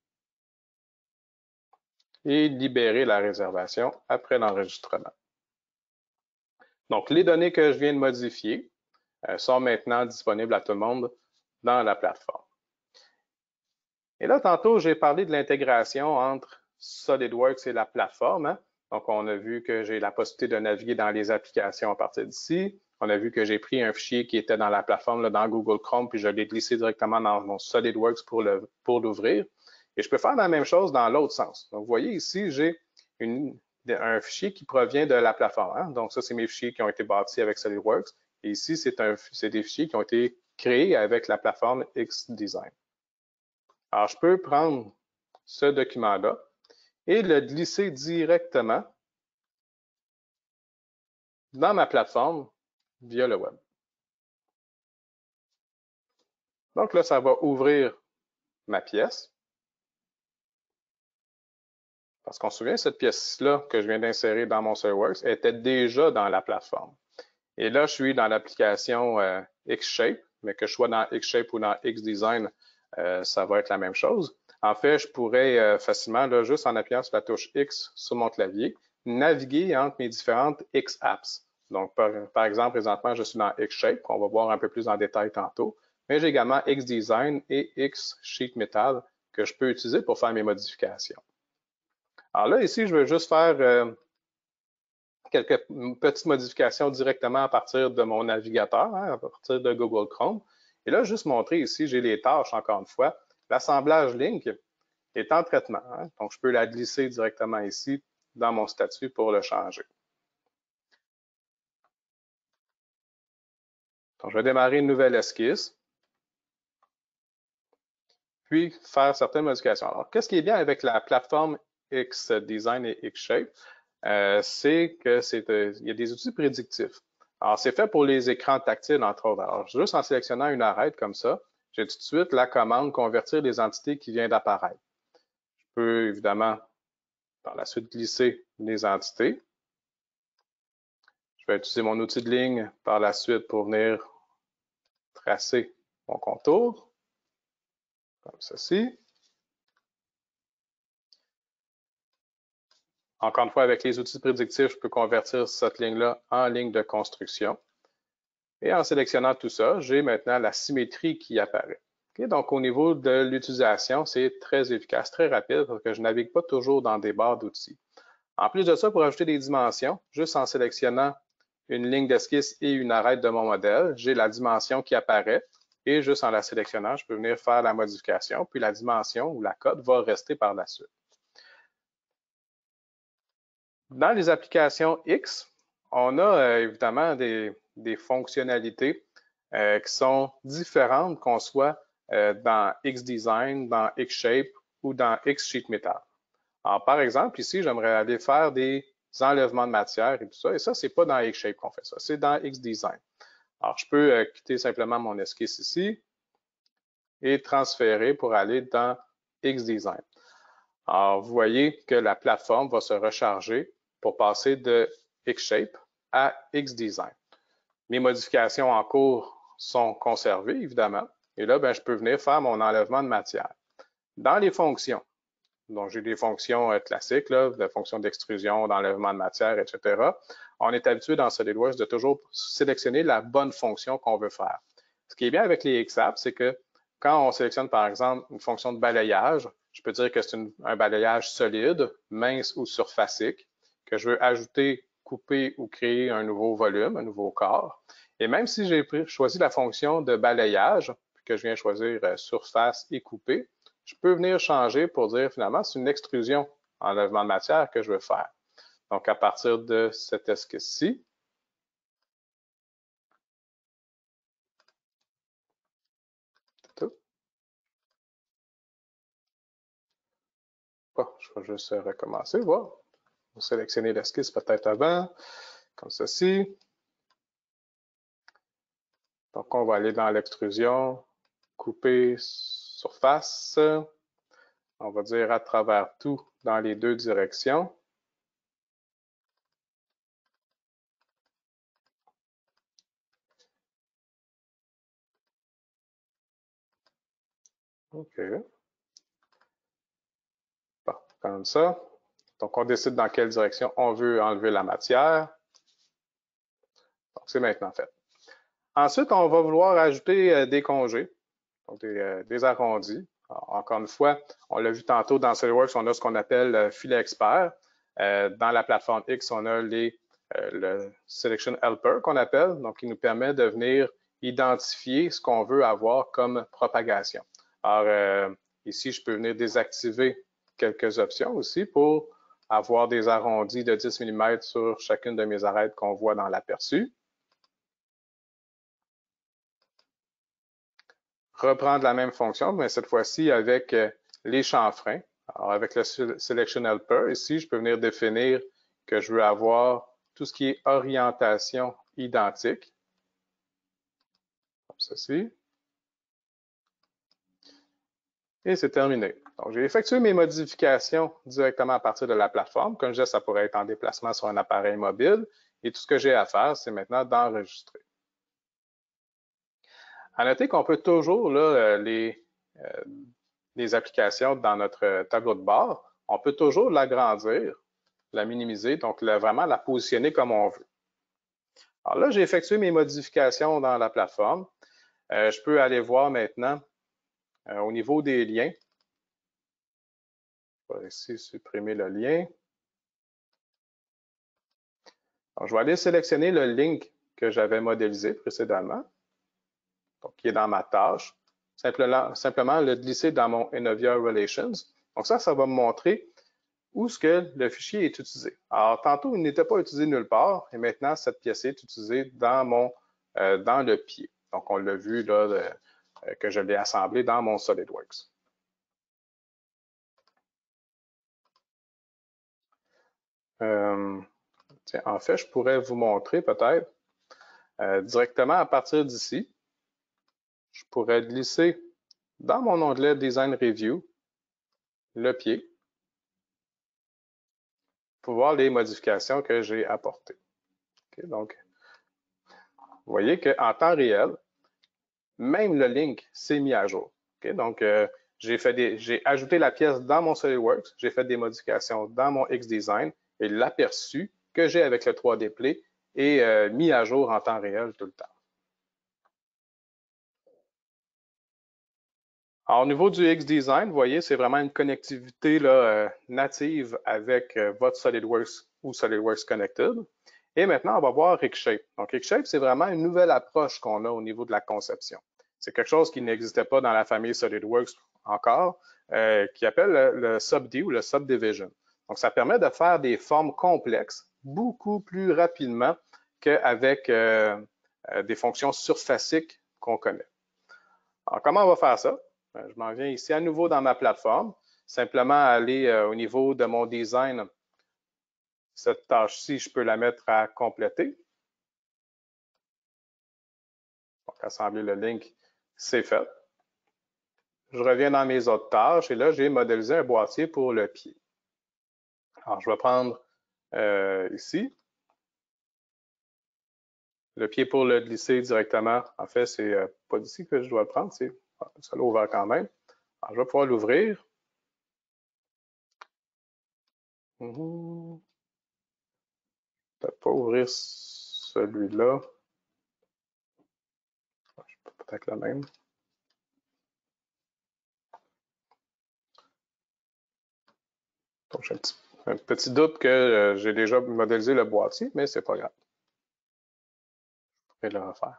Speaker 1: et libérer la réservation après l'enregistrement. Donc, les données que je viens de modifier euh, sont maintenant disponibles à tout le monde dans la plateforme. Et là, tantôt, j'ai parlé de l'intégration entre SolidWorks et la plateforme. Hein? Donc, on a vu que j'ai la possibilité de naviguer dans les applications à partir d'ici. On a vu que j'ai pris un fichier qui était dans la plateforme, là, dans Google Chrome, puis je l'ai glissé directement dans mon SolidWorks pour le, pour l'ouvrir. Et je peux faire la même chose dans l'autre sens. Donc, vous voyez ici, j'ai un fichier qui provient de la plateforme. Hein? Donc, ça, c'est mes fichiers qui ont été bâtis avec SolidWorks. Et ici, c'est des fichiers qui ont été créés avec la plateforme XDesign. Alors, je peux prendre ce document-là et le glisser directement dans ma plateforme via le web. Donc là, ça va ouvrir ma pièce. Parce qu'on se souvient, cette pièce-là que je viens d'insérer dans mon SolidWorks était déjà dans la plateforme. Et là, je suis dans l'application euh, Xshape, mais que je sois dans Xshape ou dans XDesign, euh, ça va être la même chose. En fait, je pourrais euh, facilement, là, juste en appuyant sur la touche X sur mon clavier, naviguer entre mes différentes X-apps. Donc, par, par exemple, présentement, je suis dans Xshape, qu'on va voir un peu plus en détail tantôt, mais j'ai également XDesign et XSheetMetal que je peux utiliser pour faire mes modifications. Alors là, ici, je veux juste faire euh, quelques petites modifications directement à partir de mon navigateur, hein, à partir de Google Chrome. Et là, juste montrer ici, j'ai les tâches, encore une fois. L'assemblage Link est en traitement. Hein, donc, je peux la glisser directement ici dans mon statut pour le changer. Donc, je vais démarrer une nouvelle esquisse, puis faire certaines modifications. Alors, qu'est-ce qui est bien avec la plateforme XDesign et Xshape? Euh, c'est que c'est euh, il y a des outils prédictifs. Alors, c'est fait pour les écrans tactiles, entre autres. Alors, juste en sélectionnant une arête comme ça, j'ai tout de suite la commande convertir les entités qui vient d'apparaître. Je peux évidemment, par la suite, glisser les entités. Je vais utiliser mon outil de ligne par la suite pour venir tracer mon contour, comme ceci. Encore une fois, avec les outils prédictifs, je peux convertir cette ligne-là en ligne de construction. Et en sélectionnant tout ça, j'ai maintenant la symétrie qui apparaît. Okay, donc, au niveau de l'utilisation, c'est très efficace, très rapide, parce que je ne navigue pas toujours dans des barres d'outils. En plus de ça, pour ajouter des dimensions, juste en sélectionnant une ligne d'esquisse et une arête de mon modèle, j'ai la dimension qui apparaît. Et juste en la sélectionnant, je peux venir faire la modification, puis la dimension ou la cote va rester par la suite. Dans les applications X, on a euh, évidemment des, des fonctionnalités euh, qui sont différentes qu'on soit euh, dans XDesign, dans Xshape ou dans XSheetMetal. Alors, par exemple, ici, j'aimerais aller faire des enlèvements de matière et tout ça, et ça, c'est pas dans Xshape qu'on fait ça, c'est dans XDesign. Alors, je peux euh, quitter simplement mon esquisse ici et transférer pour aller dans XDesign. Alors, vous voyez que la plateforme va se recharger pour passer de Xshape à XDesign. Mes modifications en cours sont conservées, évidemment. Et là, ben, je peux venir faire mon enlèvement de matière. Dans les fonctions, donc j'ai des fonctions euh, classiques, là, des fonctions d'extrusion, d'enlèvement de matière, et cetera. On est habitué dans SolidWorks de toujours sélectionner la bonne fonction qu'on veut faire. Ce qui est bien avec les X A P, c'est que quand on sélectionne, par exemple, une fonction de balayage, je peux dire que c'est un balayage solide, mince ou surfacique, que je veux ajouter, couper ou créer un nouveau volume, un nouveau corps. Et même si j'ai choisi la fonction de balayage, que je viens choisir euh, surface et couper, je peux venir changer pour dire finalement c'est une extrusion, enlèvement de matière que je veux faire. Donc à partir de cette esquisse-ci, oh, je vais juste recommencer, voir. Vous sélectionnez l'esquisse peut-être avant, comme ceci. Donc, on va aller dans l'extrusion, couper surface. On va dire à travers tout dans les deux directions. OK. Bon, comme ça. Donc, on décide dans quelle direction on veut enlever la matière. Donc, c'est maintenant fait. Ensuite, on va vouloir ajouter euh, des congés, donc des, euh, des arrondis. Alors, encore une fois, on l'a vu tantôt dans SolidWorks, on a ce qu'on appelle euh, filet expert. Euh, dans la plateforme X, on a les, euh, le Selection Helper qu'on appelle, donc qui nous permet de venir identifier ce qu'on veut avoir comme propagation. Alors, euh, ici, je peux venir désactiver quelques options aussi pour avoir des arrondis de dix millimètres sur chacune de mes arêtes qu'on voit dans l'aperçu. Reprendre la même fonction, mais cette fois-ci avec les chanfreins. Alors, avec le Selection Helper, ici, je peux venir définir que je veux avoir tout ce qui est orientation identique, comme ceci. Et c'est terminé. Donc, j'ai effectué mes modifications directement à partir de la plateforme. Comme je disais, ça pourrait être en déplacement sur un appareil mobile. Et tout ce que j'ai à faire, c'est maintenant d'enregistrer. À noter qu'on peut toujours, là, les, euh, les applications dans notre tableau de bord, on peut toujours l'agrandir, la minimiser, donc la, vraiment la positionner comme on veut. Alors là, j'ai effectué mes modifications dans la plateforme. Euh, je peux aller voir maintenant euh, au niveau des liens. Je vais ici supprimer le lien. Alors, je vais aller sélectionner le link que j'avais modélisé précédemment, donc qui est dans ma tâche. Simplement, simplement le glisser dans mon Innovia Relations. Donc ça, ça va me montrer où est-ce que le fichier est utilisé. Alors, tantôt, il n'était pas utilisé nulle part, et maintenant, cette pièce est utilisée dans, mon, euh, dans le pied. Donc, on l'a vu là, de, euh, que je l'ai assemblé dans mon SolidWorks. Euh, tiens, en fait, je pourrais vous montrer peut-être euh, directement à partir d'ici. Je pourrais glisser dans mon onglet Design Review le pied pour voir les modifications que j'ai apportées. Okay, donc, vous voyez qu'en temps réel, même le link s'est mis à jour. Okay, donc, euh, j'ai fait des, j'ai ajouté la pièce dans mon SolidWorks, j'ai fait des modifications dans mon XDesign et l'aperçu que j'ai avec le trois D Play est euh, mis à jour en temps réel tout le temps. Alors, au niveau du XDesign, vous voyez, c'est vraiment une connectivité là, euh, native avec euh, votre SolidWorks ou SolidWorks Connected. Et maintenant, on va voir RicShape. Donc, RicShape, c'est vraiment une nouvelle approche qu'on a au niveau de la conception. C'est quelque chose qui n'existait pas dans la famille SolidWorks encore, euh, qui appelle le, le Sub-D ou le Subdivision. Donc, ça permet de faire des formes complexes beaucoup plus rapidement qu'avec euh, euh, des fonctions surfaciques qu'on connaît. Alors, comment on va faire ça? Je m'en viens ici à nouveau dans ma plateforme. Simplement aller euh, au niveau de mon design. Cette tâche-ci, je peux la mettre à compléter. Donc, assembler le link, c'est fait. Je reviens dans mes autres tâches et là, j'ai modélisé un boîtier pour le pied. Alors, je vais prendre euh, ici le pied pour le glisser directement. En fait, c'est euh, pas d'ici que je dois le prendre, c'est ça l'a ouvert quand même. Alors, je vais pouvoir l'ouvrir. Mmh. Peut-être pas ouvrir celui-là. Peut-être le même. Donc, j'ai un petit, un petit doute que euh, j'ai déjà modélisé le boîtier, mais c'est pas grave. Je pourrais le refaire.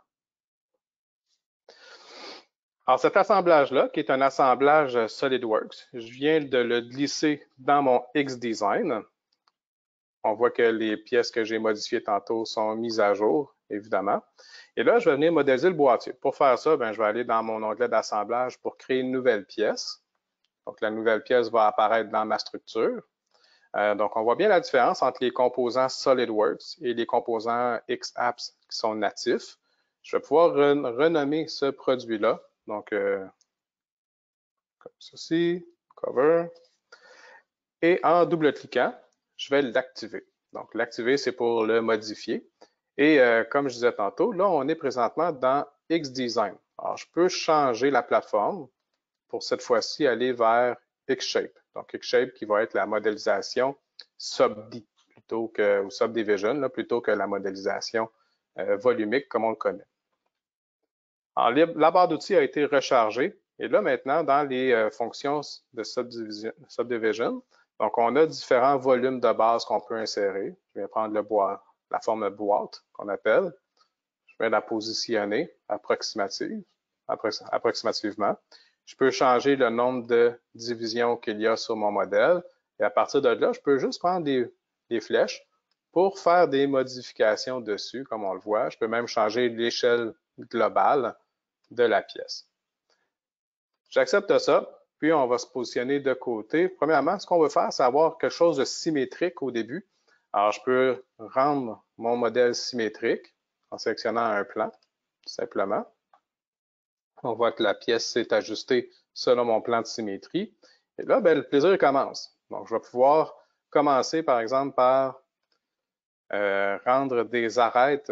Speaker 1: Alors, cet assemblage-là, qui est un assemblage SolidWorks, je viens de le glisser dans mon XDesign. On voit que les pièces que j'ai modifiées tantôt sont mises à jour, évidemment. Et là, je vais venir modéliser le boîtier. Pour faire ça, bien, je vais aller dans mon onglet d'assemblage pour créer une nouvelle pièce. Donc, la nouvelle pièce va apparaître dans ma structure. Euh, donc, on voit bien la différence entre les composants SolidWorks et les composants X-Apps qui sont natifs. Je vais pouvoir re renommer ce produit-là. Donc, euh, comme ceci, cover. Et en double-cliquant, je vais l'activer. Donc, l'activer, c'est pour le modifier. Et euh, comme je disais tantôt, là, on est présentement dans XDesign. Alors, je peux changer la plateforme pour cette fois-ci aller vers XShape. Donc, XShape qui va être la modélisation Sub-D plutôt que, ou Subdivision, là, plutôt que la modélisation euh, volumique comme on le connaît. Alors, la barre d'outils a été rechargée. Et là, maintenant, dans les euh, fonctions de Subdivision, Subdivision, donc on a différents volumes de base qu'on peut insérer. Je vais prendre le boîte, la forme boîte qu'on appelle. Je vais la positionner approximative, approximativement. Je peux changer le nombre de divisions qu'il y a sur mon modèle. Et à partir de là, je peux juste prendre des, des flèches pour faire des modifications dessus, comme on le voit. Je peux même changer l'échelle globale de la pièce. J'accepte ça, puis on va se positionner de côté. Premièrement, ce qu'on veut faire, c'est avoir quelque chose de symétrique au début. Alors, je peux rendre mon modèle symétrique en sélectionnant un plan, tout simplement. On voit que la pièce s'est ajustée selon mon plan de symétrie. Et là, ben, le plaisir commence. Donc, je vais pouvoir commencer, par exemple, par euh, rendre des arêtes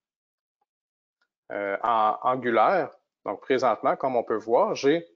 Speaker 1: euh, en angulaires. Donc, présentement, comme on peut voir, j'ai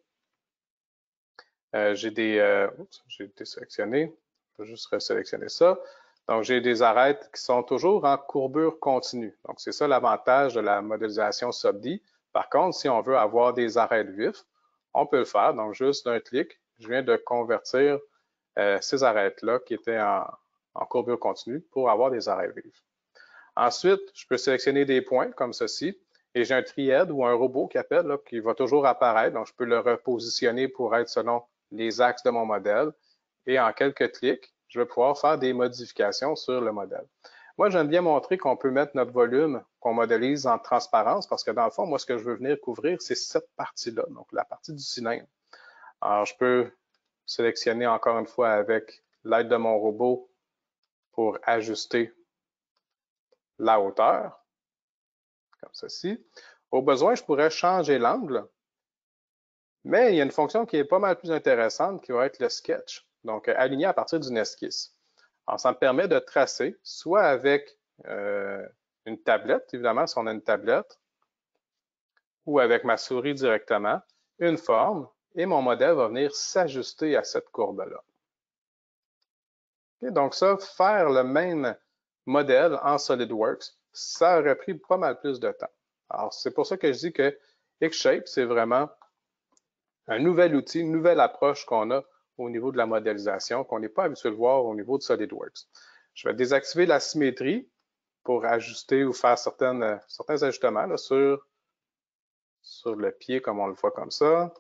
Speaker 1: euh, j'ai des... Euh, oups, j'ai désélectionné. Je vais juste resélectionner ça. Donc, j'ai des arêtes qui sont toujours en courbure continue. Donc, c'est ça l'avantage de la modélisation S O B D I. Par contre, si on veut avoir des arêtes vifs, on peut le faire. Donc, juste d'un clic, je viens de convertir euh, ces arêtes-là qui étaient en, en courbure continue pour avoir des arêtes vives. Ensuite, je peux sélectionner des points comme ceci et j'ai un triade ou un robot qui appelle, là, qui va toujours apparaître. Donc, je peux le repositionner pour être selon les axes de mon modèle. Et en quelques clics, je vais pouvoir faire des modifications sur le modèle. Moi, j'aime bien montrer qu'on peut mettre notre volume qu'on modélise en transparence parce que dans le fond, moi, ce que je veux venir couvrir, c'est cette partie-là, donc la partie du cylindre. Alors, je peux sélectionner encore une fois avec l'aide de mon robot pour ajuster la hauteur, comme ceci. Au besoin, je pourrais changer l'angle, mais il y a une fonction qui est pas mal plus intéressante qui va être le sketch, donc aligné à partir d'une esquisse. Alors, ça me permet de tracer, soit avec euh, une tablette, évidemment, si on a une tablette, ou avec ma souris directement, une forme, et mon modèle va venir s'ajuster à cette courbe-là. Okay, donc ça, faire le même modèle en SolidWorks, ça aurait pris pas mal plus de temps. Alors, c'est pour ça que je dis que X-Shape, c'est vraiment un nouvel outil, une nouvelle approche qu'on a au niveau de la modélisation, qu'on n'est pas habitué de voir au niveau de SolidWorks. Je vais désactiver la symétrie pour ajuster ou faire certaines, certains ajustements là, sur, sur le pied, comme on le voit comme ça.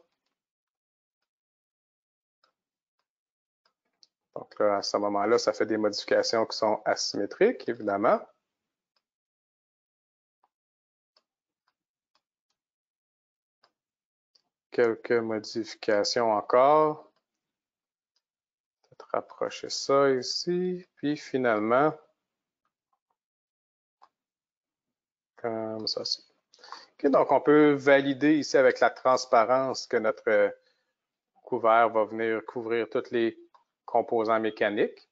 Speaker 1: Donc là, à ce moment-là, ça fait des modifications qui sont asymétriques, évidemment. Quelques modifications encore. Peut-être rapprocher ça ici. Puis finalement, comme ça. Okay, donc, on peut valider ici avec la transparence que notre couvert va venir couvrir tous les composants mécaniques.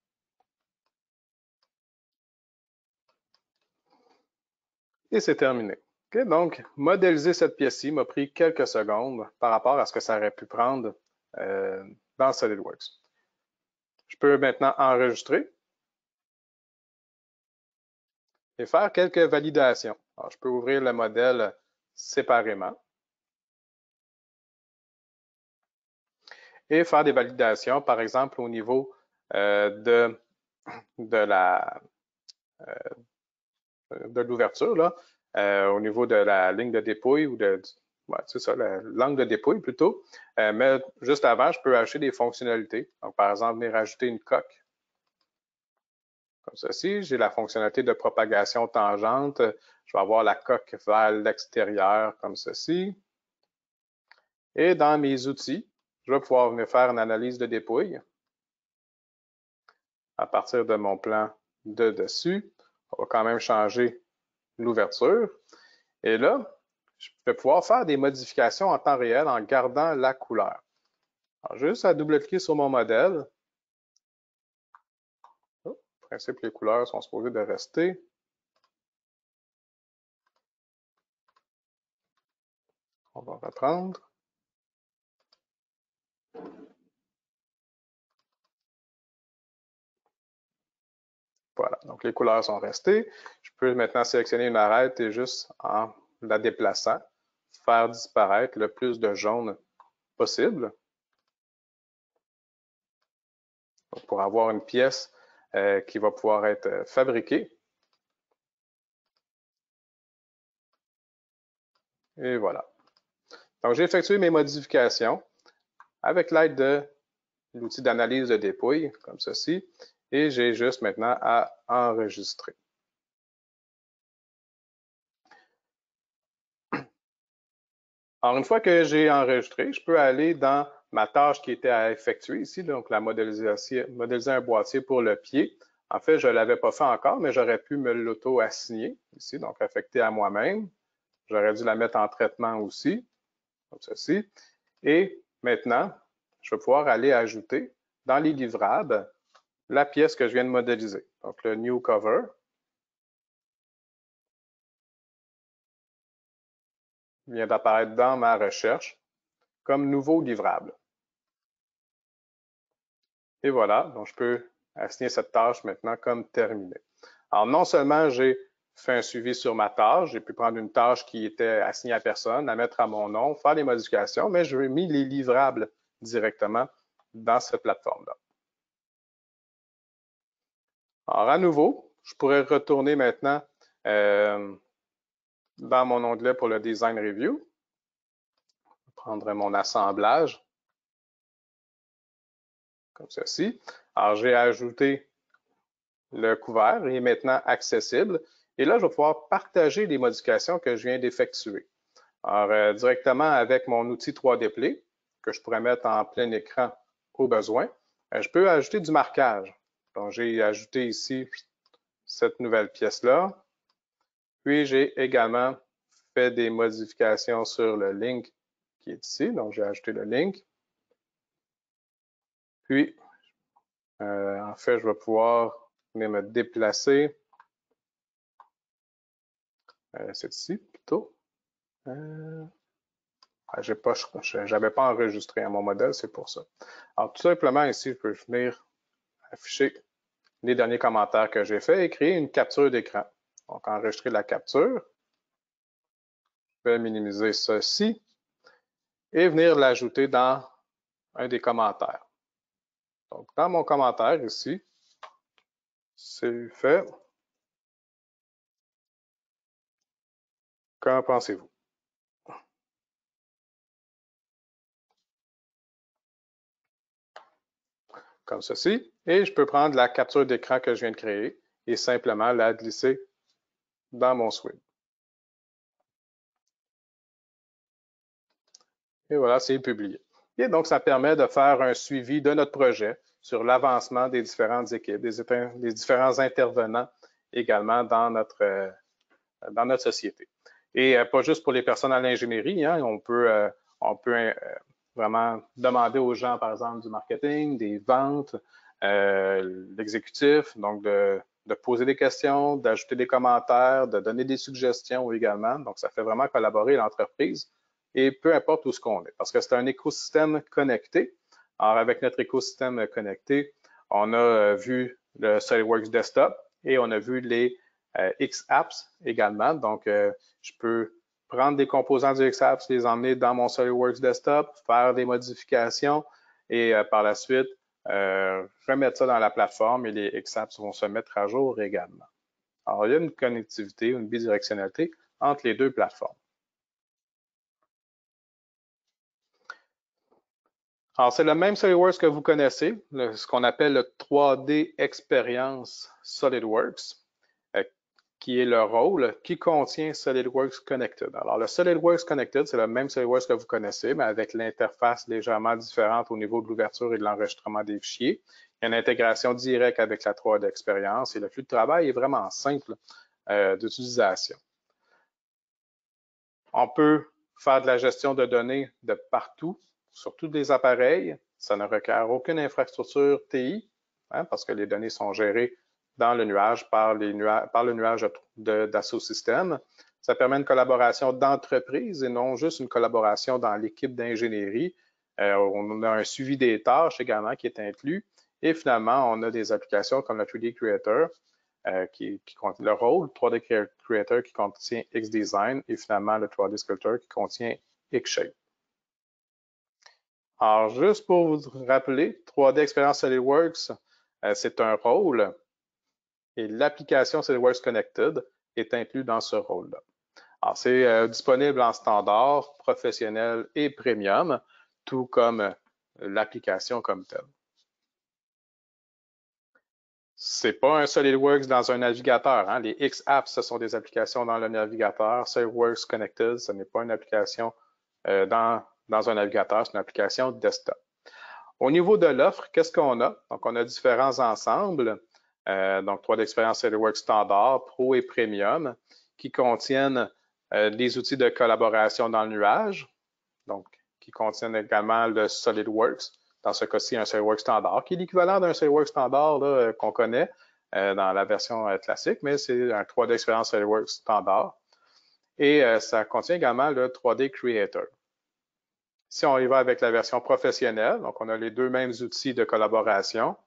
Speaker 1: Et c'est terminé. Okay, donc, modéliser cette pièce-ci m'a pris quelques secondes par rapport à ce que ça aurait pu prendre euh, dans SolidWorks. Je peux maintenant enregistrer et faire quelques validations. Alors, je peux ouvrir le modèle séparément et faire des validations, par exemple, au niveau euh, de, de la euh, de l'ouverture, là, euh, au niveau de la ligne de dépouille ou de, ouais, c'est ça, l'angle de dépouille plutôt. Euh, mais juste avant, je peux ajouter des fonctionnalités. Donc, par exemple, venir ajouter une coque. Comme ceci, j'ai la fonctionnalité de propagation tangente. Je vais avoir la coque vers l'extérieur comme ceci. Et dans mes outils, je vais pouvoir venir faire une analyse de dépouille à partir de mon plan de dessus. On va quand même changer l'ouverture. Et là, je vais pouvoir faire des modifications en temps réel en gardant la couleur. Alors, juste à double-cliquer sur mon modèle. Oh, en principe, les couleurs sont supposées de rester. On va reprendre. Voilà, donc les couleurs sont restées. Je peux maintenant sélectionner une arête et juste en la déplaçant, faire disparaître le plus de jaune possible. Donc, pour avoir une pièce euh, qui va pouvoir être fabriquée. Et voilà. Donc, j'ai effectué mes modifications avec l'aide de l'outil d'analyse de dépouille, comme ceci, et j'ai juste maintenant à enregistrer. Alors, une fois que j'ai enregistré, je peux aller dans ma tâche qui était à effectuer ici, donc la modélisation, modéliser un boîtier pour le pied. En fait, je ne l'avais pas fait encore, mais j'aurais pu me l'auto-assigner ici, donc affecter à moi-même. J'aurais dû la mettre en traitement aussi, comme ceci. Et maintenant, je vais pouvoir aller ajouter dans les livrables la pièce que je viens de modéliser. Donc, le New Cover. Vient d'apparaître dans ma recherche comme nouveau livrable. Et voilà, donc je peux assigner cette tâche maintenant comme terminée. Alors, non seulement j'ai fait un suivi sur ma tâche, j'ai pu prendre une tâche qui était assignée à personne, la mettre à mon nom, faire des modifications, mais j'ai mis les livrables directement dans cette plateforme-là. Alors, à nouveau, je pourrais retourner maintenant euh, dans mon onglet pour le Design Review. Je prendrai mon assemblage, comme ceci. Alors, j'ai ajouté le couvert, il est maintenant accessible. Et là, je vais pouvoir partager les modifications que je viens d'effectuer. Alors, euh, directement avec mon outil trois D Play, que je pourrais mettre en plein écran au besoin, euh, je peux ajouter du marquage. Donc, j'ai ajouté ici cette nouvelle pièce-là. Puis, j'ai également fait des modifications sur le link qui est ici. Donc, j'ai ajouté le link. Puis, euh, en fait, je vais pouvoir venir me déplacer. Euh, c'est ici, plutôt. Euh, je n'avais pas enregistré à mon modèle, c'est pour ça. Alors, tout simplement, ici, je peux venir afficher les derniers commentaires que j'ai faits et créer une capture d'écran. Donc, enregistrer la capture. Je vais minimiser ceci et venir l'ajouter dans un des commentaires. Donc, dans mon commentaire ici, c'est fait. Qu'en pensez-vous? Comme ceci. Et je peux prendre la capture d'écran que je viens de créer et simplement la glisser dans mon Swim. Et voilà, c'est publié. Et donc, ça permet de faire un suivi de notre projet sur l'avancement des différentes équipes, des, des différents intervenants également dans notre, euh, dans notre société. Et euh, pas juste pour les personnes à l'ingénierie, hein, on peut, euh, on peut euh, vraiment demander aux gens, par exemple, du marketing, des ventes, euh, l'exécutif, donc de, de poser des questions, d'ajouter des commentaires, de donner des suggestions également. Donc, ça fait vraiment collaborer l'entreprise et peu importe où ce qu'on est, parce que c'est un écosystème connecté. Alors, avec notre écosystème connecté, on a vu le SolidWorks Desktop et on a vu les euh, X-Apps également. Donc, euh, je peux prendre des composants du X-Apps, les emmener dans mon SolidWorks Desktop, faire des modifications et euh, par la suite, euh, remettre ça dans la plateforme et les X-Apps vont se mettre à jour également. Alors, il y a une connectivité, une bidirectionnalité entre les deux plateformes. Alors, c'est le même SolidWorks que vous connaissez, le, ce qu'on appelle le trois D Experience SolidWorks, euh, qui est le rôle qui contient SolidWorks Connected. Alors, le SolidWorks Connected, c'est le même SolidWorks que vous connaissez, mais avec l'interface légèrement différente au niveau de l'ouverture et de l'enregistrement des fichiers. Il y a une intégration directe avec la trois D Experience et le flux de travail est vraiment simple euh, d'utilisation. On peut faire de la gestion de données de partout, sur tous les appareils. Ça ne requiert aucune infrastructure T I, hein, parce que les données sont gérées dans le nuage par, les nuages, par le nuage d'Asso Systèmes. Ça permet une collaboration d'entreprise et non juste une collaboration dans l'équipe d'ingénierie. Euh, on a un suivi des tâches également qui est inclus. Et finalement, on a des applications comme le trois D Creator, Euh, qui, qui contient le rôle, trois D Creator qui contient X-Design et finalement le trois D Sculptor qui contient X-Shape. Alors, juste pour vous rappeler, trois D Experience SolidWorks, euh, c'est un rôle et l'application SolidWorks Connected est inclus dans ce rôle-là. Alors, c'est euh, disponible en standard, professionnel et premium, tout comme euh, l'application comme telle. C'est pas un SolidWorks dans un navigateur. Hein? Les X-Apps, ce sont des applications dans le navigateur. SolidWorks Connected, ce n'est pas une application euh, dans, dans un navigateur, c'est une application desktop. Au niveau de l'offre, qu'est-ce qu'on a? Donc, on a différents ensembles, euh, donc trois D Experience SolidWorks Standard, Pro et Premium, qui contiennent euh, des outils de collaboration dans le nuage, donc qui contiennent également le SolidWorks. Dans ce cas-ci, un SolidWorks standard, qui est l'équivalent d'un SolidWorks standard euh, qu'on connaît euh, dans la version euh, classique, mais c'est un trois D Experience SolidWorks standard. Et euh, ça contient également le trois D Creator. Si on y va avec la version professionnelle, donc on a les deux mêmes outils de collaboration,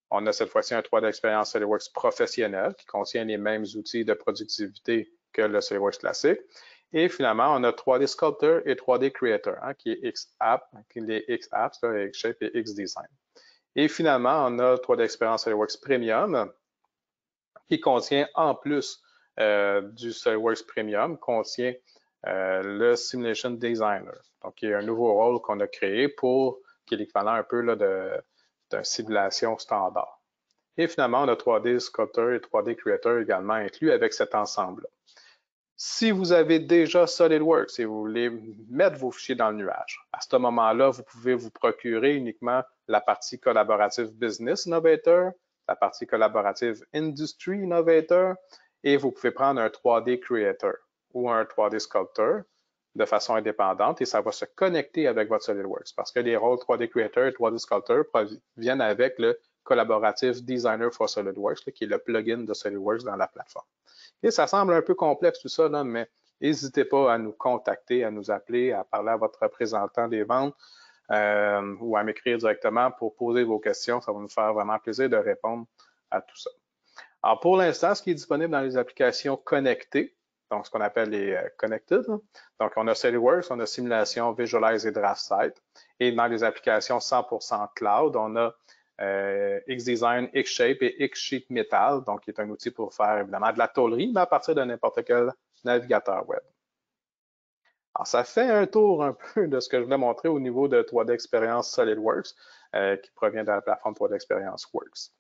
Speaker 1: On a cette fois-ci un trois D expérience SolidWorks professionnel qui contient les mêmes outils de productivité que le SolidWorks classique. Et finalement, on a trois D Sculptor et trois D Creator, hein, qui est X-App, les X-Apps, X-Shape et X-Design. Et finalement, on a trois D expérience SolidWorks Premium qui contient, en plus euh, du SolidWorks Premium, contient euh, le Simulation Designer. Donc, il y a un nouveau rôle qu'on a créé pour, qui est l'équivalent un peu là, de, d'une simulation standard. Et finalement, on a trois D Sculptor et trois D Creator également inclus avec cet ensemble-là. Si vous avez déjà SolidWorks et vous voulez mettre vos fichiers dans le nuage, à ce moment-là, vous pouvez vous procurer uniquement la partie collaborative Business Innovator, la partie collaborative Industry Innovator, et vous pouvez prendre un trois D Creator ou un trois D Sculptor de façon indépendante et ça va se connecter avec votre SolidWorks parce que les rôles trois D Creator et trois D Sculptor viennent avec le collaborative Designer for SolidWorks, qui est le plugin de SolidWorks dans la plateforme. Et ça semble un peu complexe tout ça, là, mais n'hésitez pas à nous contacter, à nous appeler, à parler à votre représentant des ventes euh, ou à m'écrire directement pour poser vos questions. Ça va nous faire vraiment plaisir de répondre à tout ça. Alors, pour l'instant, ce qui est disponible dans les applications connectées, donc ce qu'on appelle les euh, Connected, hein. Donc on a SolidWorks, on a Simulation, Visualize et DraftSight. Et dans les applications cent pour cent Cloud, on a euh, X-Design, X-Shape et X-Sheet Metal, donc qui est un outil pour faire évidemment de la tôlerie, mais à partir de n'importe quel navigateur web. Alors, ça fait un tour un peu de ce que je voulais montrer au niveau de trois D Experience SolidWorks, euh, qui provient de la plateforme trois D Experience Works.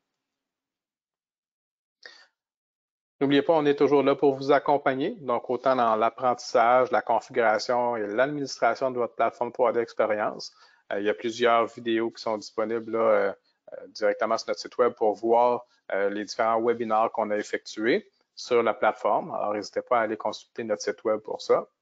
Speaker 1: N'oubliez pas, on est toujours là pour vous accompagner, donc autant dans l'apprentissage, la configuration et l'administration de votre plateforme trois D Experience. Euh, il y a plusieurs vidéos qui sont disponibles là, euh, euh, directement sur notre site web pour voir euh, les différents webinaires qu'on a effectués sur la plateforme. Alors, n'hésitez pas à aller consulter notre site web pour ça.